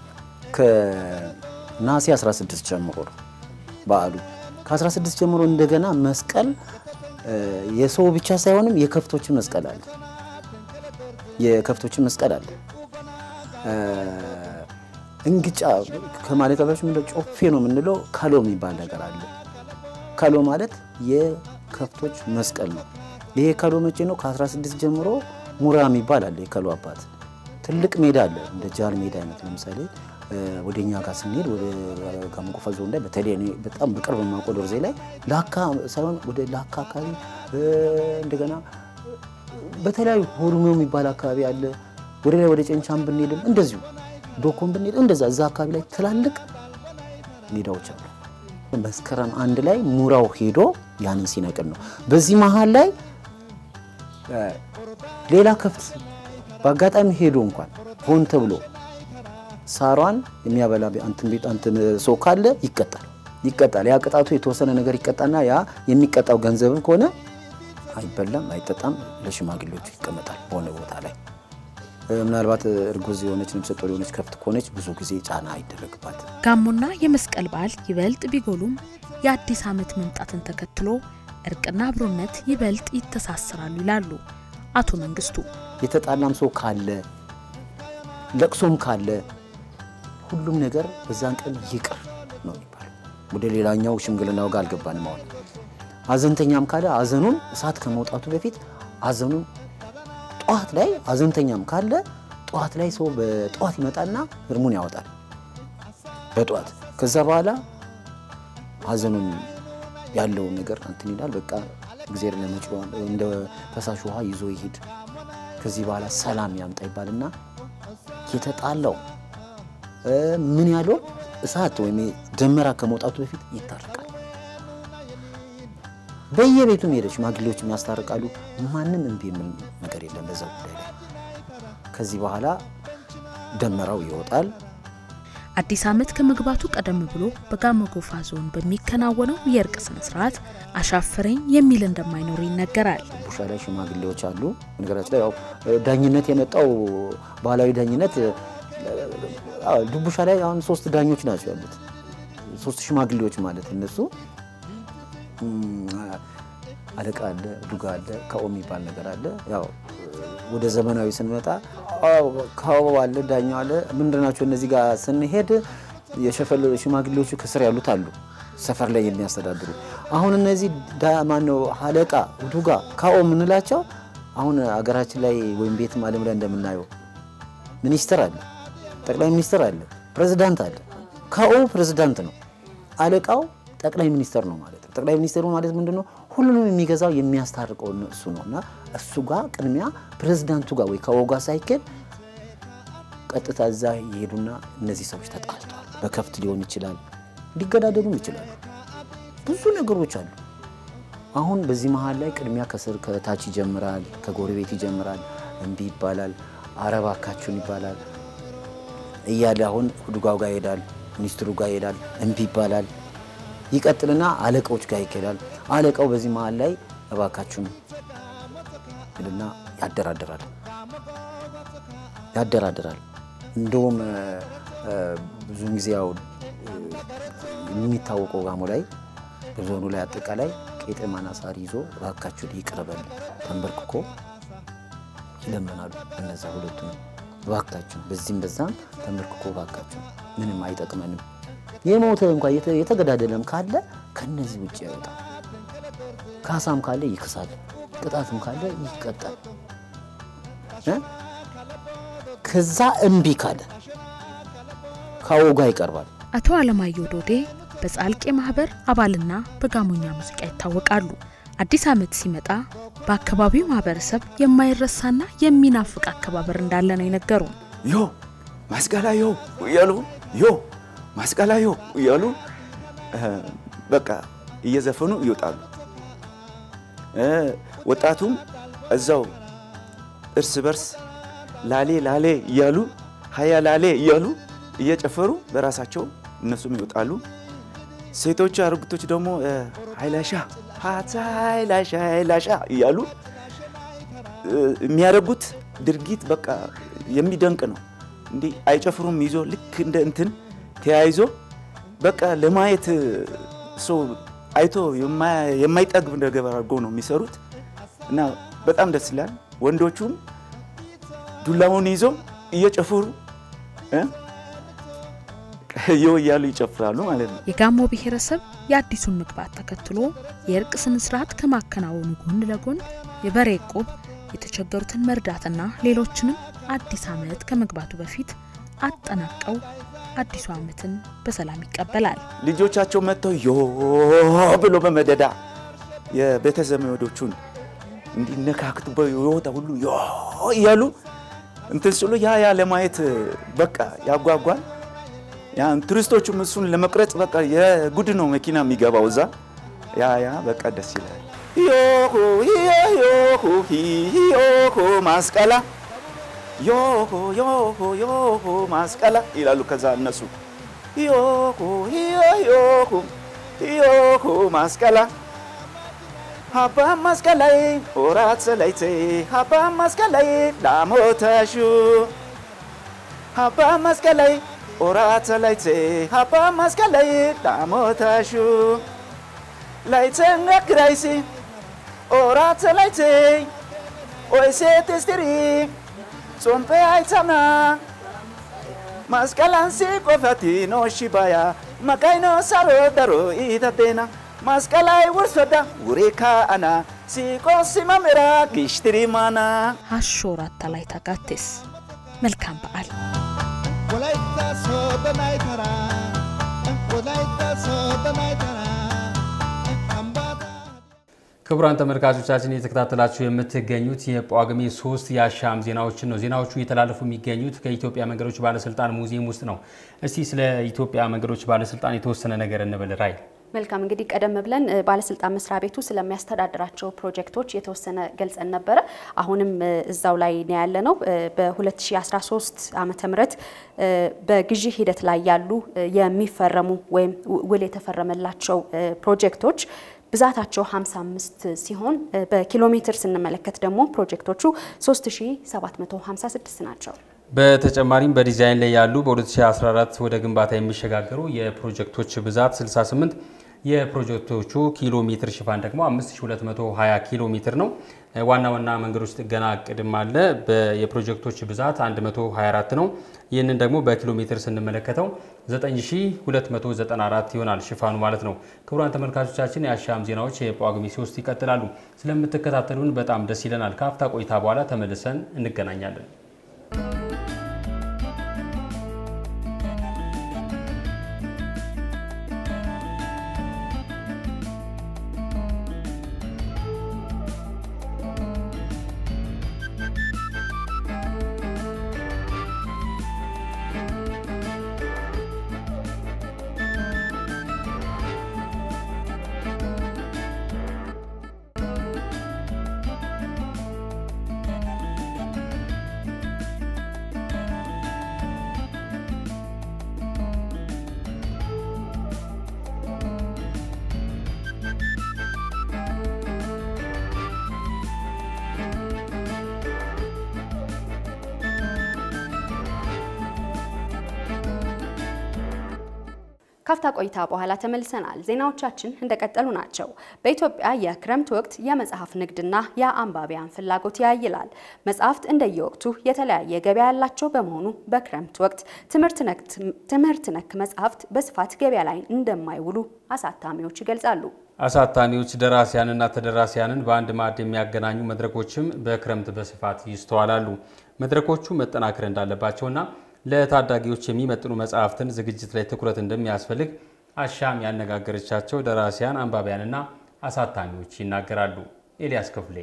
ከነሐሴ 16 ጀምሮ በዓሉ ከ16 ጀምሮ እንደገና መስቀል የሰው ብቻ ሳይሆንም የከፍቶች መስቀል አለ። የከፍቶች መስቀል አለ። እንግጫ ከማለት አባሽ ምን ጮፌ ነው ምንለው ካሎ የሚባል ነገር አለ። ካሎ ማለት የከፍቶች መስቀል ነው። ይሄ ካሎ መቼ ነው? ከ16 ጀምሮ ሙራ የሚባል አለ። የካሎ አባት ትልቅ ሜዳ አለ፣ እንደ ጃል ሜዳ አይነት። ለምሳሌ ወደኛ ጋር ስንሄድ ወደ ጋሞ ጎፋ ዞን ላይ በተለይ እኔ በጣም በቅርብ ማቆ ዶርዜ ላይ ላካ ሳይሆን ወደ ላካ አካባቢ እንደገና በተለያዩ ሆርሞ የሚባል አካባቢ አለ። ወደ ላይ ወደ ጨንቻም ብንሄድም እንደዚሁ ዶኮም ብንሄድ እንደዛ እዛ አካባቢ ላይ ትላልቅ ሜዳዎች አሉ። መስከረም አንድ ላይ ሙራው ሄዶ ያንን ሲነቅል ነው። በዚህ መሃል ላይ ሌላ ከፍት በአጋጣሚ ሄዶ እንኳን ሆን ተብሎ ሳሯን የሚያበላ አንተን ሰው ካለ ይቀጣል። ያ ቅጣቱ የተወሰነ ነገር ይቀጣና ያ የሚቀጣው ገንዘብም ከሆነ አይበላም፣ አይጠጣም፣ ለሽማግሌዎች ይቀመጣል በሆነ ቦታ ላይ። ምናልባት እርጉዝ የሆነች ነፍሰ ጡር የሆነች ከፍት ከሆነች ብዙ ጊዜ ጫና አይደረግባት። ጋሞና የመስቀል በዓል ይበልጥ ቢጎሉም የአዲስ ዓመት መምጣትን ተከትሎ እርቅና አብሮነት ይበልጥ ይተሳሰራሉ ይላሉ አቶ መንግስቱ። የተጣላም ሰው ካለ ለቅሶም ካለ ሁሉም ነገር በዛን ቀን ይቅር ነው የሚባለው። ወደ ሌላኛው ሽምግልናው ጋር አልገባንም። አሁን አዘንተኛም ካለ አዘኑን እሳት ከመውጣቱ በፊት አዘኑን ጧት ላይ አዘንተኛም ካለ ጧት ላይ ሰው በጧት ይመጣና ህርሙን ያወጣል በጧት። ከዛ በኋላ አዘኑን ያለው ነገር እንትን ይላል። በቃ እግዚአብሔር ለመጭው እንደ ፈሳሽ ውሃ ይዞ ይሄድ፣ ከዚህ በኋላ ሰላም ያምጣ ይባልና የተጣላው ምን ያለው እሳት ወይም ደመራ ከመውጣቱ በፊት ይታረቃል። በየቤቱም ሄደሽ ሽማግሌዎች የሚያስታርቃሉ። ማንም እንቢ የሚል ነገር የለም በዛ ጉዳይ ላይ። ከዚህ በኋላ ደመራው ይወጣል። አዲስ ዓመት ከመግባቱ ቀደም ብሎ በጋሞ ጎፋ ዞን በሚከናወነው የእርቅ ስነ ስርዓት አሻፈረኝ የሚል እንደማይኖር ይነገራል። ቡሻ ላይ ሽማግሌዎች አሉ። ነገራችን ላይ ያው ዳኝነት የመጣው ባህላዊ ዳኝነት ዱቡሻ ላይ አሁን 3 ዳኞች ናቸው ያሉት። 3 ሽማግሌዎች ማለት እነሱ አለቃ አለ፣ ዱጋ አለ፣ ካኦ የሚባል ነገር አለ። ያው ወደ ዘመናዊ ስንመጣ ካኦ አለ፣ ዳኛው አለ። ምንድናቸው እነዚህ ጋር ስንሄድ የሸፈል ሽማግሌዎቹ ከስር ያሉት አሉ ሰፈር ላይ የሚያስተዳድሩ። አሁን እነዚህ ማነው አለቃ፣ ዱጋ፣ ካኦ ምንላቸው አሁን አገራችን ላይ ወይም ቤትም ዓለም ላይ እንደምናየው ሚኒስትር አለ፣ ጠቅላይ ሚኒስትር አለ፣ ፕሬዝዳንት አለ። ካኦ ፕሬዝዳንት ነው፣ አለቃው ጠቅላይ ሚኒስትር ነው ማለት ነው። ጠቅላይ ሚኒስትሩ ማለት ምንድነው? ሁሉንም የሚገዛው የሚያስታርቀው እሱ ነውና እሱ ጋር ቅድሚያ ፕሬዝዳንቱ ጋር ወይ ካኦ ጋር ሳይከል ቀጥታ እዛ ይሄዱና እነዚህ ሰዎች ተጣልተዋል፣ በከፍት ሊሆን ይችላል፣ ሊገዳደሉም ይችላል። ብዙ ነገሮች አሉ። አሁን በዚህ መሃል ላይ ቅድሚያ ከስር ከታች ይጀምራል ከጎረቤት ይጀምራል እንቢ ይባላል አረባካችሁን ይባላል እያለ አሁን ሁዱጋው ጋር ይሄዳል ሚኒስትሩ ጋር ይሄዳል እንቢ ይባላል ይቀጥልና አለቃዎች ጋር ይሄዳል አለቃው በዚህ መሃል ላይ አባካችሁን ይልና ያደራደራል እንደውም ብዙ ጊዜ ያው የሚታወቀው ጋሞ ላይ በዞኑ ላይ አጠቃላይ ቄጤማና ሳር ይዞ አባካችሁን ይቅርበል ተንበርክኮ ይለምናሉ እነዛ ሁለቱም አባካችሁን በዚህም በዛም ተንበርክኮ አባካችሁን ምንም አይጠቅመንም የሞተ እንኳን የተገዳደለም ካለ ከነዚህ ውጪ ያወጣ ካሳም ካለ ይክሳል ቅጣትም ካለ ይቀጣል ከዛ እንቢ ካለ ካወጋ ይቀርባል አቶ አለማየሁ ዶዴ በጻልቄ ማህበር አባልና በጋሞኛ ሙዚቃ ይታወቃሉ አዲስ አመት ሲመጣ በአካባቢው ማህበረሰብ የማይረሳና የሚናፍቅ አከባበር እንዳለ ነው የነገሩ ዮ ማስቀላዮ ዮ ማስቀላዮ ይያሉ በቃ እየዘፈኑ ይወጣሉ ወጣቱም እዛው እርስ በርስ ላሌ ይያሉ ሃያ ላሌ ይያሉ እየጨፈሩ በራሳቸው እነሱም ይወጣሉ ሴቶች አርጉቶች ደግሞ ሃይላሻ ይያሉ የሚያረጉት ድርጊት በቃ የሚደንቅ ነው እንዴ አይጨፍሩም ይዞ ልክ እንደ እንትን ተያይዞ በቃ ለማየት ሰው አይቶ የማይጠግብ ነገር አድርገው ነው የሚሰሩት እና በጣም ደስ ይላል ወንዶቹም ዱላውን ይዞ እየጨፈሩ ይያሉ ይጨፍራሉ ማለት ነው የጋሞ ብሔረሰብ የአዲሱን ምግባት ተከትሎ የእርቅ ስነ ስርዓት ከማከናወኑ ጎን ለጎን የበሬ ቆብ የተቸገሩትን መርዳትና ሌሎችንም አዲስ አመት ከመግባቱ በፊት አጠናቀው አዲሱ አመትን በሰላም ይቀበላል ልጆቻቸው መተው ዮ ብሎ በመደዳ የቤተዘመዶቹን እንዲነካክቱ በዮታ ሁሉ ዮ ይያሉ እንትን ስሉ ያ ለማየት በቃ ያጓጓል ያን ቱሪስቶቹም እሱን ለመቅረጽ በቃ የጉድ ነው መኪና የሚገባው እዛ ያ በቃ ደስ ይላል ዮ ማስቀላ ዮ ማስቀላ ይላሉ ከዛ እነሱ ዮ ማስቀላ ሀባ ማስቀላይ ኦራት ሰላይቴ ሀባ ማስቀላይ ላሞታሹ ሀባ ማስቀላይ ኦራት ሰላይቴ ሀባ ማስቀላይ ላሞታሹ ላይተን ነክራይሲ ኦራት ሰላይቴ ኦይሴ ተስትሪ ጾምፔ አይታምና ማስቀላንሲ ቆፈቲ ነው ሽባያ መቃይኖ ሳሮ ደሮ ኢታቴና ማስቀላይ ወርሶዳ ውሬካ አና ሲቆሲ ማመራ ግሽትሪ ማና አሾራታ ላይ ታጋቴስ መልካም በዓል ወላይታ ሶደናይታራ ክቡራን ተመልካቾቻችን እየተከታተላችሁ የምትገኙት የጳጉሜ 3 የአሻም ዜናዎችን ነው ዜናዎቹ እየተላለፉ የሚገኙት ከኢትዮጵያ መንገዶች ባለስልጣን ሙዚየም ውስጥ ነው እስቲ ስለ ኢትዮጵያ መንገዶች ባለስልጣን የተወሰነ ነገር እንበል ራይ መልካም እንግዲህ ቀደም ብለን ባለስልጣን መስሪያ ቤቱ ስለሚያስተዳድራቸው ፕሮጀክቶች የተወሰነ ገልጸን ነበር አሁንም እዛው ላይ ነው ያለነው በ2013 ዓመተ ምህረት በግዢ ሂደት ላይ ያሉ የሚፈረሙ ወይም ውል የተፈረመላቸው ፕሮጀክቶች ብዛታቸው 55 ሲሆን በኪሎሜትር ስንመለከት ደግሞ ፕሮጀክቶቹ 3756 ናቸው በተጨማሪም በዲዛይን ላይ ያሉ በ2014 ወደ ግንባታ የሚሸጋገሩ የፕሮጀክቶች ብዛት 68 የፕሮጀክቶቹ ኪሎ ሜትር ሽፋን ደግሞ 5220 ኪሎ ሜትር ነው ዋና መንገዶች ጥገና ቅድም አለ የፕሮጀክቶች ብዛት 124 ነው ይህንን ደግሞ በኪሎ ሜትር ስንመለከተው 9294 ይሆናል ሽፋኑ ማለት ነው ክቡራን ተመልካቾቻችን የአሻም ዜናዎች የጳጉሜ 3 ይቀጥላሉ ስለምትከታተሉን በጣም ደስ ይለናል ካፍታ ቆይታ በኋላ ተመልሰን እንገናኛለን ካፍታ ቆይታ በኋላ ተመልሰናል። ዜናዎቻችን እንደቀጠሉ ናቸው። በኢትዮጵያ የክረምት ወቅት የመጽሐፍ ንግድና የአንባቢያን ፍላጎት ያይላል። መጽሐፍት እንደየወቅቱ የተለያየ ገበያ ያላቸው በመሆኑ በክረምት ወቅት ትምህርት ነክ መጽሐፍት በስፋት ገበያ ላይ እንደማይውሉ አሳታሚዎች ይገልጻሉ። አሳታሚዎች ደራሲያንና ተደራሲያንን በአንድ ማዕድ የሚያገናኙ መድረኮችም በክረምት በስፋት ይስተዋላሉ። መድረኮቹ መጠናከር እንዳለባቸውና ለታዳጊዎች የሚመጥኑ መጽሐፍትን ዝግጅት ላይ ትኩረት እንደሚያስፈልግ አሻም ያነጋገረቻቸው ደራሲያን፣ አንባቢያንና አሳታሚዎች ይናገራሉ። ኤልያስ ክፍሌ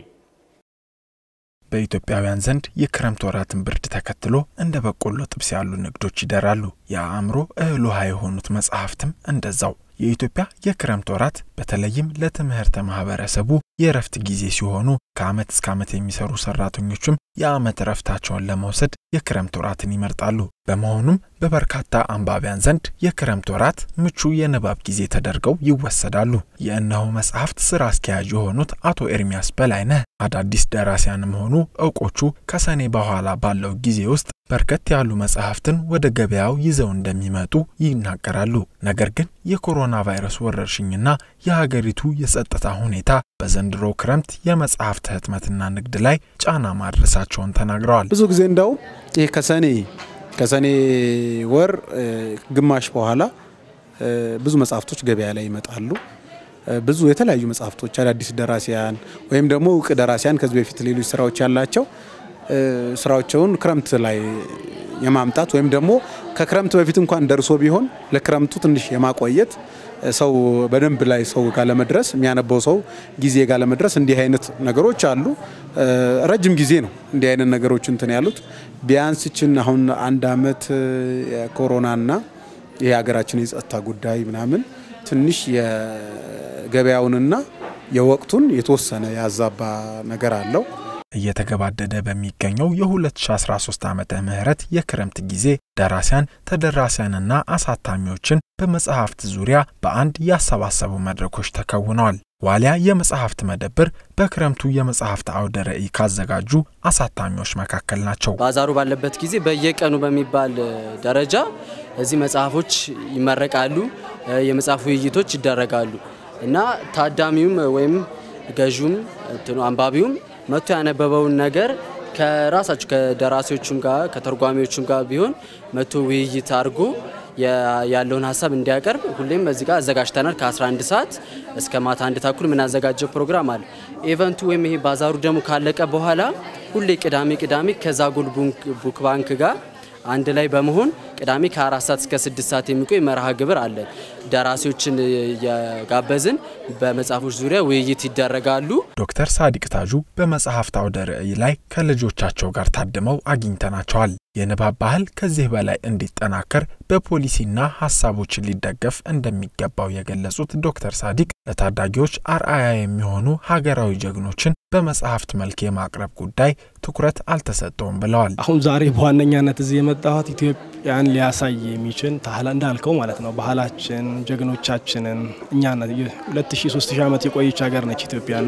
በኢትዮጵያውያን ዘንድ የክረምት ወራትን ብርድ ተከትሎ እንደ በቆሎ ጥብስ ያሉ ንግዶች ይደራሉ። የአእምሮ እህል ውሃ የሆኑት መጽሐፍትም እንደዛው። የኢትዮጵያ የክረምት ወራት በተለይም ለትምህርተ ማህበረሰቡ የረፍት ጊዜ ሲሆኑ ከዓመት እስከ ዓመት የሚሰሩ ሰራተኞችም የዓመት ረፍታቸውን ለመውሰድ የክረምት ወራትን ይመርጣሉ። በመሆኑም በበርካታ አንባቢያን ዘንድ የክረምት ወራት ምቹ የንባብ ጊዜ ተደርገው ይወሰዳሉ። የእነሆ መጽሐፍት ስራ አስኪያጅ የሆኑት አቶ ኤርሚያስ በላይነህ አዳዲስ ደራሲያንም ሆኑ ዕውቆቹ ከሰኔ በኋላ ባለው ጊዜ ውስጥ በርከት ያሉ መጽሐፍትን ወደ ገበያው ይዘው እንደሚመጡ ይናገራሉ። ነገር ግን የኮሮና ቫይረስ ወረርሽኝና የሀገሪቱ የጸጥታ ሁኔታ በዘንድሮ ክረምት የመጽሐፍት ህትመትና ንግድ ላይ ጫና ማድረሳቸውን ተናግረዋል። ብዙ ጊዜ እንደው ይሄ ከሰኔ ወር ግማሽ በኋላ ብዙ መጽሐፍቶች ገበያ ላይ ይመጣሉ። ብዙ የተለያዩ መጽሐፍቶች አዳዲስ ደራሲያን ወይም ደግሞ ዕውቅ ደራሲያን ከዚህ በፊት ሌሎች ስራዎች ያላቸው ስራዎችን ክረምት ላይ የማምጣት ወይም ደግሞ ከክረምት በፊት እንኳን ደርሶ ቢሆን ለክረምቱ ትንሽ የማቆየት ሰው በደንብ ላይ ሰው ጋር ለመድረስ የሚያነበው ሰው ጊዜ ጋር ለመድረስ እንዲህ አይነት ነገሮች አሉ። ረጅም ጊዜ ነው እንዲህ አይነት ነገሮች እንትን ያሉት። ቢያንስችን አሁን አንድ አመት የኮሮናና የሀገራችን የጸጥታ ጉዳይ ምናምን ትንሽ የገበያውንና የወቅቱን የተወሰነ ያዛባ ነገር አለው። እየተገባደደ በሚገኘው የ2013 ዓመተ ምህረት የክረምት ጊዜ ደራሲያን፣ ተደራሲያንና አሳታሚዎችን በመጽሐፍት ዙሪያ በአንድ ያሰባሰቡ መድረኮች ተከውነዋል። ዋሊያ የመጽሐፍት መደብር በክረምቱ የመጽሐፍት አውደ ርዕይ ካዘጋጁ አሳታሚዎች መካከል ናቸው። ባዛሩ ባለበት ጊዜ በየቀኑ በሚባል ደረጃ እዚህ መጽሐፎች ይመረቃሉ፣ የመጽሐፍ ውይይቶች ይደረጋሉ እና ታዳሚውም ወይም ገዢውም አንባቢውም መጥቶ ያነበበውን ነገር ከራሳቸው ከደራሲዎቹም ጋር ከተርጓሚዎቹም ጋር ቢሆን መጥቶ ውይይት አድርጎ ያለውን ሐሳብ እንዲያቀርብ ሁሌም በዚህ ጋር አዘጋጅተናል። ከ11 ሰዓት እስከ ማታ 1 ተኩል ምን አዘጋጀው ፕሮግራም አለ። ኢቨንቱ ወይም ይሄ ባዛሩ ደግሞ ካለቀ በኋላ ሁሌ ቅዳሜ ከዛጉል ቡክ ባንክ ጋር አንድ ላይ በመሆን ቅዳሜ ከ4 ሰዓት እስከ 6 ሰዓት የሚቆይ መርሃ ግብር አለ። ደራሲዎችን ያጋበዝን በመጽሐፎች ዙሪያ ውይይት ይደረጋሉ። ዶክተር ሳዲቅ ታጁ በመጽሐፍት አውደ ርዕይ ላይ ከልጆቻቸው ጋር ታድመው አግኝተናቸዋል። የንባብ ባህል ከዚህ በላይ እንዲጠናከር በፖሊሲና ሐሳቦችን ሊደገፍ እንደሚገባው የገለጹት ዶክተር ሳዲቅ ለታዳጊዎች አርአያ የሚሆኑ ሀገራዊ ጀግኖችን በመጽሐፍት መልክ የማቅረብ ጉዳይ ትኩረት አልተሰጠውም ብለዋል። አሁን ዛሬ በዋነኛነት እዚህ የመጣሁት ኢትዮጵያን ሊያሳይ የሚችል ታህላ እንዳልከው ማለት ነው ባህላችን ጀግኖቻችንን እኛና 2000-3000 ዓመት የቆየች ሀገር ነች ኢትዮጵያና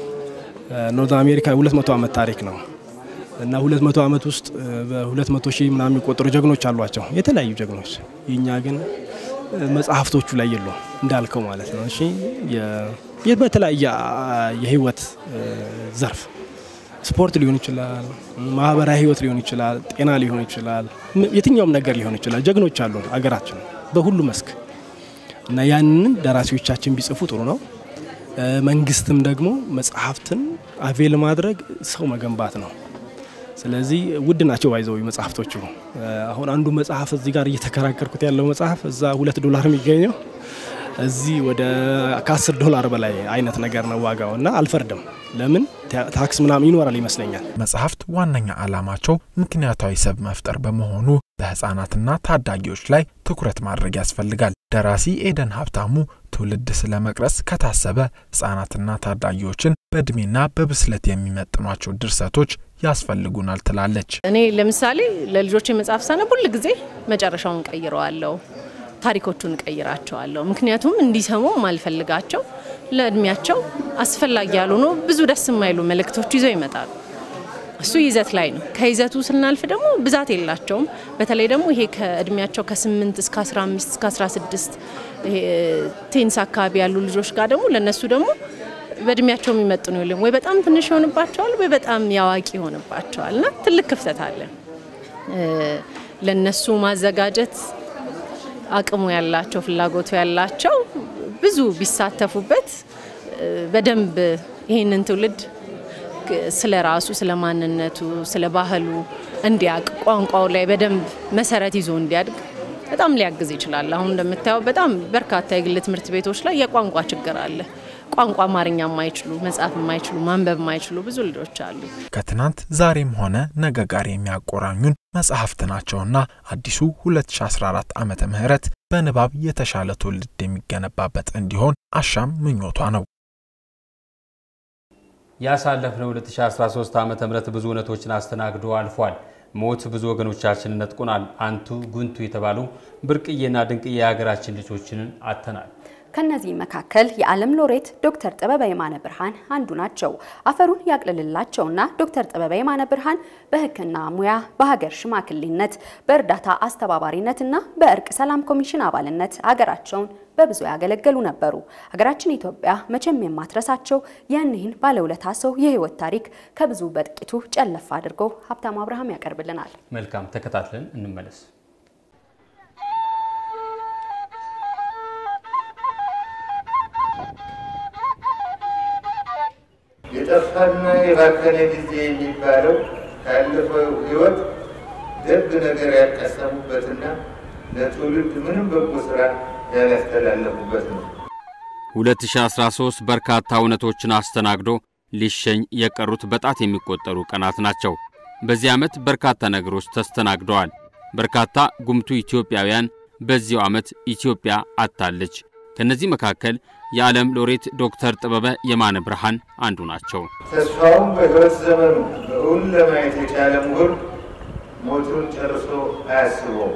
ኖርዝ አሜሪካ 200 ዓመት ታሪክ ነው እና 200 ዓመት ውስጥ በ200 ሺህ ምናምን የሚቆጠሩ ጀግኖች አሏቸው የተለያዩ ጀግኖች። የኛ ግን መጽሐፍቶቹ ላይ የሉ እንዳልከው ማለት ነው። እሺ በተለያየ የህይወት ዘርፍ ስፖርት ሊሆን ይችላል፣ ማህበራዊ ህይወት ሊሆን ይችላል፣ ጤና ሊሆን ይችላል፣ የትኛውም ነገር ሊሆን ይችላል። ጀግኖች አሉ አገራችን በሁሉ መስክ እና ያንን ደራሲዎቻችን ቢጽፉ ጥሩ ነው። መንግስትም ደግሞ መጽሐፍትን አቬል ማድረግ ሰው መገንባት ነው። ስለዚህ ውድ ናቸው ባይዘው መጽሐፍቶቹ። አሁን አንዱ መጽሐፍ እዚህ ጋር እየተከራከርኩት ያለው መጽሐፍ እዛ $2 የሚገኘው እዚህ ወደ $10 በላይ አይነት ነገር ነው ዋጋውና አልፈርድም። ለምን ታክስ ምናምን ይኖራል ይመስለኛል። መጽሐፍት ዋነኛ ዓላማቸው ምክንያታዊ ሰብ መፍጠር በመሆኑ በህፃናትና ታዳጊዎች ላይ ትኩረት ማድረግ ያስፈልጋል። ደራሲ ኤደን ሀብታሙ ትውልድ ስለመቅረጽ ከታሰበ ህፃናትና ታዳጊዎችን በእድሜና በብስለት የሚመጥኗቸው ድርሰቶች ያስፈልጉናል ትላለች። እኔ ለምሳሌ ለልጆች መጽሐፍ ሳነብ ሁሉ ጊዜ መጨረሻውን ቀይረዋለሁ፣ ታሪኮቹን ቀይራቸዋለሁ። ምክንያቱም እንዲሰሙ ማልፈልጋቸው ለእድሜያቸው አስፈላጊ ያልሆኑ ብዙ ደስ የማይሉ መልእክቶች ይዘው ይመጣሉ እሱ ይዘት ላይ ነው። ከይዘቱ ስናልፍ ደግሞ ብዛት የላቸውም። በተለይ ደግሞ ይሄ ከእድሜያቸው ከ8 እስከ 15 እስከ 16 ቴንስ አካባቢ ያሉ ልጆች ጋር ደግሞ ለነሱ ደግሞ በእድሜያቸው የሚመጥኑ የለም ወይ በጣም ትንሽ ሆነባቸዋል ወይ በጣም ያዋቂ ሆነባቸዋልና ትልቅ ክፍተት አለ። ለነሱ ማዘጋጀት አቅሙ ያላቸው ፍላጎቱ ያላቸው ብዙ ቢሳተፉበት በደንብ ይሄንን ትውልድ ስለራሱ ስለማንነቱ ስለባህሉ እንዲያቅ ቋንቋው ላይ በደንብ መሰረት ይዞ እንዲያድግ በጣም ሊያግዝ ይችላል። አሁን እንደምታየው በጣም በርካታ የግል ትምህርት ቤቶች ላይ የቋንቋ ችግር አለ። ቋንቋ አማርኛ የማይችሉ መጻፍ የማይችሉ ማንበብ የማይችሉ ብዙ ልጆች አሉ። ከትናንት ዛሬም ሆነ ነገ ጋር የሚያቆራኙን መጽሐፍት ናቸውና አዲሱ 2014 ዓመተ ምህረት በንባብ የተሻለ ትውልድ የሚገነባበት እንዲሆን አሻም ምኞቷ ነው። ያሳለፍነው 2013 ዓመተ ምህረት ብዙ እውነቶችን አስተናግዶ አልፏል። ሞት ብዙ ወገኖቻችንን ነጥቆናል። አንቱ ጉንቱ የተባሉ ብርቅዬና ድንቅዬ የሀገራችን ልጆችን አጥተናል። ከነዚህ መካከል የዓለም ሎሬት ዶክተር ጥበበ የማነ ብርሃን አንዱ ናቸው። አፈሩን ያቅልልላቸውና ዶክተር ጥበበ የማነ ብርሃን በሕክምና ሙያ በሀገር ሽማግሌነት በእርዳታ አስተባባሪነትና በእርቅ ሰላም ኮሚሽን አባልነት ሀገራቸውን በብዙ ያገለገሉ ነበሩ። ሀገራችን ኢትዮጵያ መቼም የማትረሳቸው የእነዚህን ባለውለታ ሰው የህይወት ታሪክ ከብዙ በጥቂቱ ጨለፍ አድርጎ ሀብታሙ አብርሃም ያቀርብልናል። መልካም ተከታትለን እንመለስ። የጠፋና የባከነ ጊዜ የሚባለው ካለፈው ህይወት ደግ ነገር ያቀሰሙበትና ለትውልድ ምንም በጎ ስራ ያስተላለፉበት ነው። 2013 በርካታ እውነቶችን አስተናግዶ ሊሸኝ የቀሩት በጣት የሚቆጠሩ ቀናት ናቸው። በዚህ ዓመት በርካታ ነገሮች ተስተናግደዋል። በርካታ ጉምቱ ኢትዮጵያውያን በዚህ ዓመት ኢትዮጵያ አጣለች። ከነዚህ መካከል የዓለም ሎሬት ዶክተር ጥበበ የማነ ብርሃን አንዱ ናቸው። ተስፋውን በህይወት ዘመኑ በእውን ለማየት የቻለ ምሁር ሞቱን ጨርሶ አያስበው።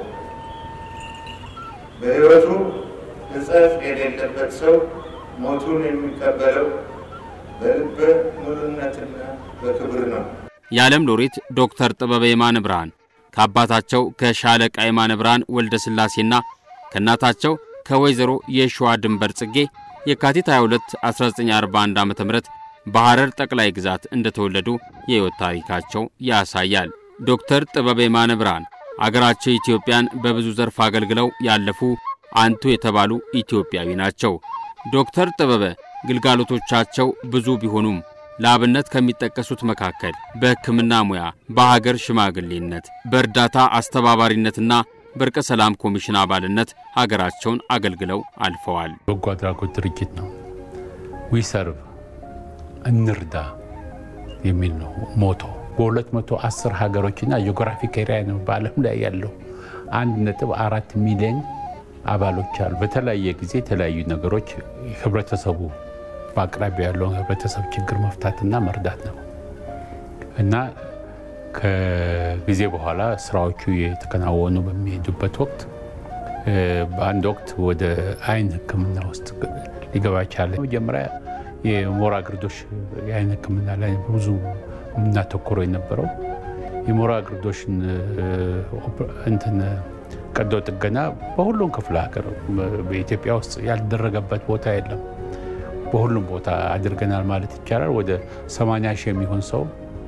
በህይወቱ ሕጸፍ የሌለበት ሰው ሞቱን የሚቀበለው በልበ ሙሉነትና በክብር ነው። የዓለም ሎሬት ዶክተር ጥበበ የማነ ብርሃን ከአባታቸው ከሻለቃ የማነ ብርሃን ወልደ ስላሴና ከእናታቸው ከወይዘሮ የሸዋ ድንበር ጽጌ የካቲት 22 1941 ዓ.ም በሐረር ጠቅላይ ግዛት እንደተወለዱ የህይወት ታሪካቸው ያሳያል። ዶክተር ጥበበ የማነ ብርሃን አገራቸው ኢትዮጵያን በብዙ ዘርፍ አገልግለው ያለፉ አንቱ የተባሉ ኢትዮጵያዊ ናቸው። ዶክተር ጥበበ ግልጋሎቶቻቸው ብዙ ቢሆኑም ለአብነት ከሚጠቀሱት መካከል በሕክምና ሙያ በሀገር ሽማግሌነት በእርዳታ አስተባባሪነትና በእርቅ ሰላም ኮሚሽን አባልነት ሀገራቸውን አገልግለው አልፈዋል። በጎ አድራጎት ድርጅት ነው ዊ ሰርቭ እንርዳ የሚል ነው ሞቶ። በ210 ሀገሮችና ጂኦግራፊክ ኤሪያ ነው በዓለም ላይ ያለው 1.4 ሚሊዮን አባሎች አሉ። በተለያየ ጊዜ የተለያዩ ነገሮች ህብረተሰቡ በአቅራቢያ ያለውን ህብረተሰብ ችግር መፍታትና መርዳት ነው እና ከጊዜ በኋላ ስራዎቹ የተከናወኑ በሚሄዱበት ወቅት በአንድ ወቅት ወደ አይን ህክምና ውስጥ ሊገባ ቻለ። መጀመሪያ የሞራ ግርዶሽ የአይን ህክምና ላይ ብዙ እናተኮረው የነበረው የሞራ ግርዶሽን እንትን ቀዶ ጥገና በሁሉም ክፍለ ሀገር በኢትዮጵያ ውስጥ ያልደረገበት ቦታ የለም። በሁሉም ቦታ አድርገናል ማለት ይቻላል። ወደ 80 ሺህ የሚሆን ሰው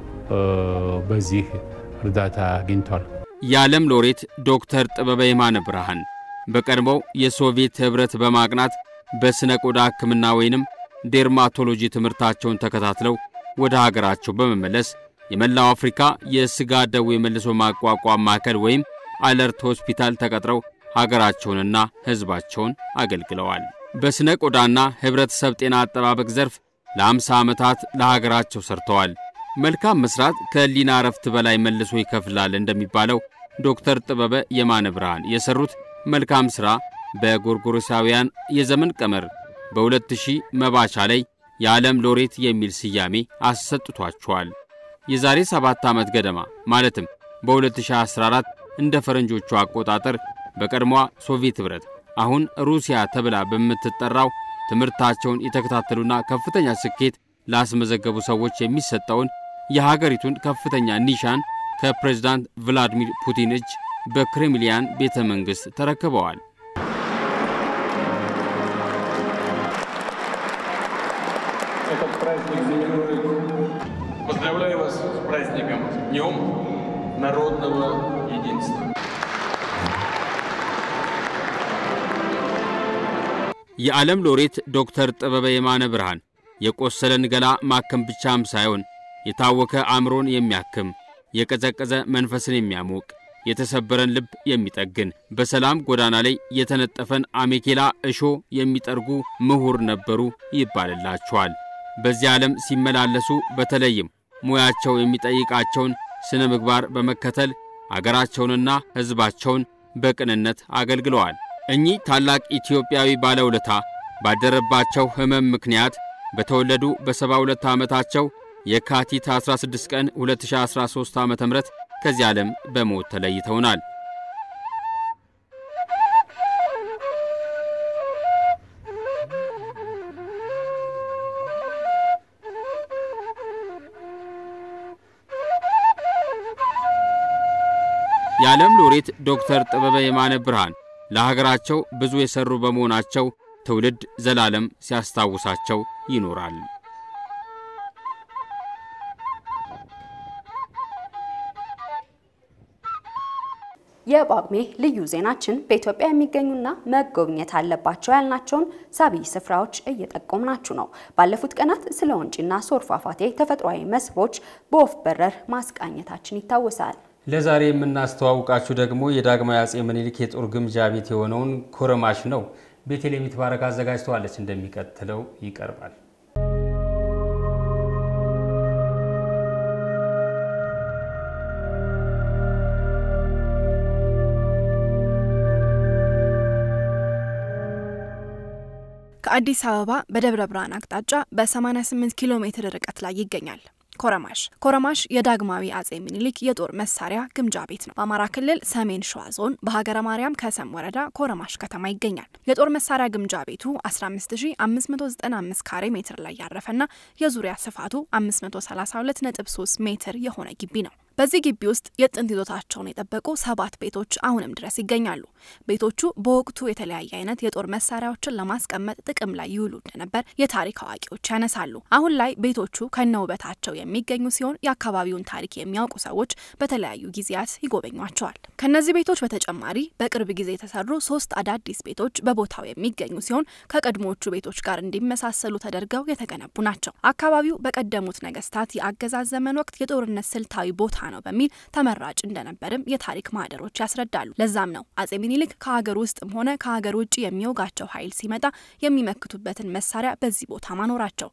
በዚህ እርዳታ አግኝቷል። የዓለም ሎሬት ዶክተር ጥበበ የማነ ብርሃን በቀድሞው የሶቪየት ህብረት በማቅናት በስነ ቆዳ ህክምና ወይንም ዴርማቶሎጂ ትምህርታቸውን ተከታትለው ወደ ሀገራቸው በመመለስ የመላው አፍሪካ የስጋ ደዌ መልሶ ማቋቋም ማዕከል ወይም አለርት ሆስፒታል ተቀጥረው ሀገራቸውንና ህዝባቸውን አገልግለዋል። በስነ ቆዳና ህብረተሰብ ጤና አጠባበቅ ዘርፍ ለ50 ዓመታት ለሀገራቸው ሰርተዋል። መልካም መስራት ከሊና ረፍት በላይ መልሶ ይከፍላል እንደሚባለው ዶክተር ጥበበ የማነ ብርሃን የሰሩት መልካም ሥራ በጎርጎሮሳውያን የዘመን ቀመር በ2000 መባቻ ላይ የዓለም ሎሬት የሚል ስያሜ አሰጥቷቸዋል። የዛሬ 7 ዓመት ገደማ ማለትም በ2014 እንደ ፈረንጆቹ አቆጣጠር በቀድሞዋ ሶቪየት ህብረት አሁን ሩሲያ ተብላ በምትጠራው ትምህርታቸውን የተከታተሉና ከፍተኛ ስኬት ላስመዘገቡ ሰዎች የሚሰጠውን የሀገሪቱን ከፍተኛ ኒሻን ከፕሬዝዳንት ቭላዲሚር ፑቲን እጅ በክሬምሊን ቤተ መንግስት ተረክበዋል። Поздравляю вас с праздником, Днем народного единства. የዓለም ሎሬት ዶክተር ጥበበ የማነ ብርሃን የቆሰለን ገላ ማከም ብቻም ሳይሆን የታወከ አእምሮን የሚያክም የቀዘቀዘ መንፈስን የሚያሞቅ የተሰበረን ልብ የሚጠግን በሰላም ጎዳና ላይ የተነጠፈን አሜኬላ እሾ የሚጠርጉ ምሁር ነበሩ ይባልላቸዋል። በዚህ ዓለም ሲመላለሱ በተለይም ሙያቸው የሚጠይቃቸውን ስነ ምግባር በመከተል አገራቸውንና ሕዝባቸውን በቅንነት አገልግለዋል። እኚህ ታላቅ ኢትዮጵያዊ ባለውለታ ባደረባቸው ህመም ምክንያት በተወለዱ በ72 ዓመታቸው የካቲት 16 ቀን 2013 ዓ.ም ከዚህ ዓለም በሞት ተለይተውናል። የዓለም ሎሬት ዶክተር ጥበበ የማነ ብርሃን ለሀገራቸው ብዙ የሰሩ በመሆናቸው ትውልድ ዘላለም ሲያስታውሳቸው ይኖራል። የጳጉሜ ልዩ ዜናችን በኢትዮጵያ የሚገኙና መጎብኘት አለባቸው ያልናቸውን ሳቢ ስፍራዎች እየጠቆምናችሁ ነው። ባለፉት ቀናት ስለ ወንጪና ሶር ፏፏቴ ተፈጥሯዊ መስህቦች በወፍ በረር ማስቃኘታችን ይታወሳል። ለዛሬ የምናስተዋውቃችሁ ደግሞ የዳግማዊ አጼ ምኒልክ የጦር ግምጃ ቤት የሆነውን ኮረማሽ ነው። ቤተልሔም ይትባረክ አዘጋጅተዋለች፣ እንደሚከተለው ይቀርባል። ከአዲስ አበባ በደብረ ብርሃን አቅጣጫ በ88 ኪሎ ሜትር ርቀት ላይ ይገኛል። ኮረማሽ የዳግማዊ አጼ ምኒልክ የጦር መሳሪያ ግምጃ ቤት ነው። በአማራ ክልል ሰሜን ሸዋ ዞን በሀገረ ማርያም ከሰም ወረዳ ኮረማሽ ከተማ ይገኛል። የጦር መሳሪያ ግምጃ ቤቱ 15595 ካሬ ሜትር ላይ ያረፈና የዙሪያ ስፋቱ 532.3 ሜትር የሆነ ግቢ ነው። በዚህ ግቢ ውስጥ የጥንት ይዞታቸውን የጠበቁ 7 ቤቶች አሁንም ድረስ ይገኛሉ። ቤቶቹ በወቅቱ የተለያየ አይነት የጦር መሳሪያዎችን ለማስቀመጥ ጥቅም ላይ ይውሉ እንደነበር የታሪክ አዋቂዎች ያነሳሉ። አሁን ላይ ቤቶቹ ከነውበታቸው የሚገኙ ሲሆን የአካባቢውን ታሪክ የሚያውቁ ሰዎች በተለያዩ ጊዜያት ይጎበኟቸዋል። ከነዚህ ቤቶች በተጨማሪ በቅርብ ጊዜ የተሰሩ 3 አዳዲስ ቤቶች በቦታው የሚገኙ ሲሆን ከቀድሞዎቹ ቤቶች ጋር እንዲመሳሰሉ ተደርገው የተገነቡ ናቸው። አካባቢው በቀደሙት ነገስታት የአገዛዝ ዘመን ወቅት የጦርነት ስልታዊ ቦታ ነው በሚል ተመራጭ እንደነበርም የታሪክ ማህደሮች ያስረዳሉ። ለዛም ነው አጼ ምኒልክ ከሀገር ውስጥም ሆነ ከሀገር ውጪ የሚወጋቸው ኃይል ሲመጣ የሚመክቱበትን መሳሪያ በዚህ ቦታ ማኖራቸው።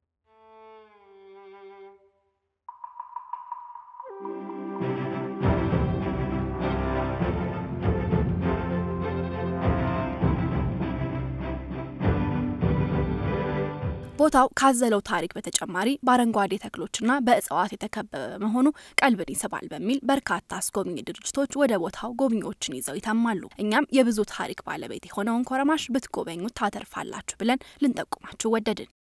ቦታው ካዘለው ታሪክ በተጨማሪ በአረንጓዴ ተክሎችና በእጽዋት የተከበበ መሆኑ ቀልብን ይስባል በሚል በርካታ አስጎብኚ ድርጅቶች ወደ ቦታው ጎብኚዎችን ይዘው ይተማሉ። እኛም የብዙ ታሪክ ባለቤት የሆነውን ኮረማሽ ብትጎበኙ ታተርፋላችሁ ብለን ልንጠቁማችሁ ወደድን።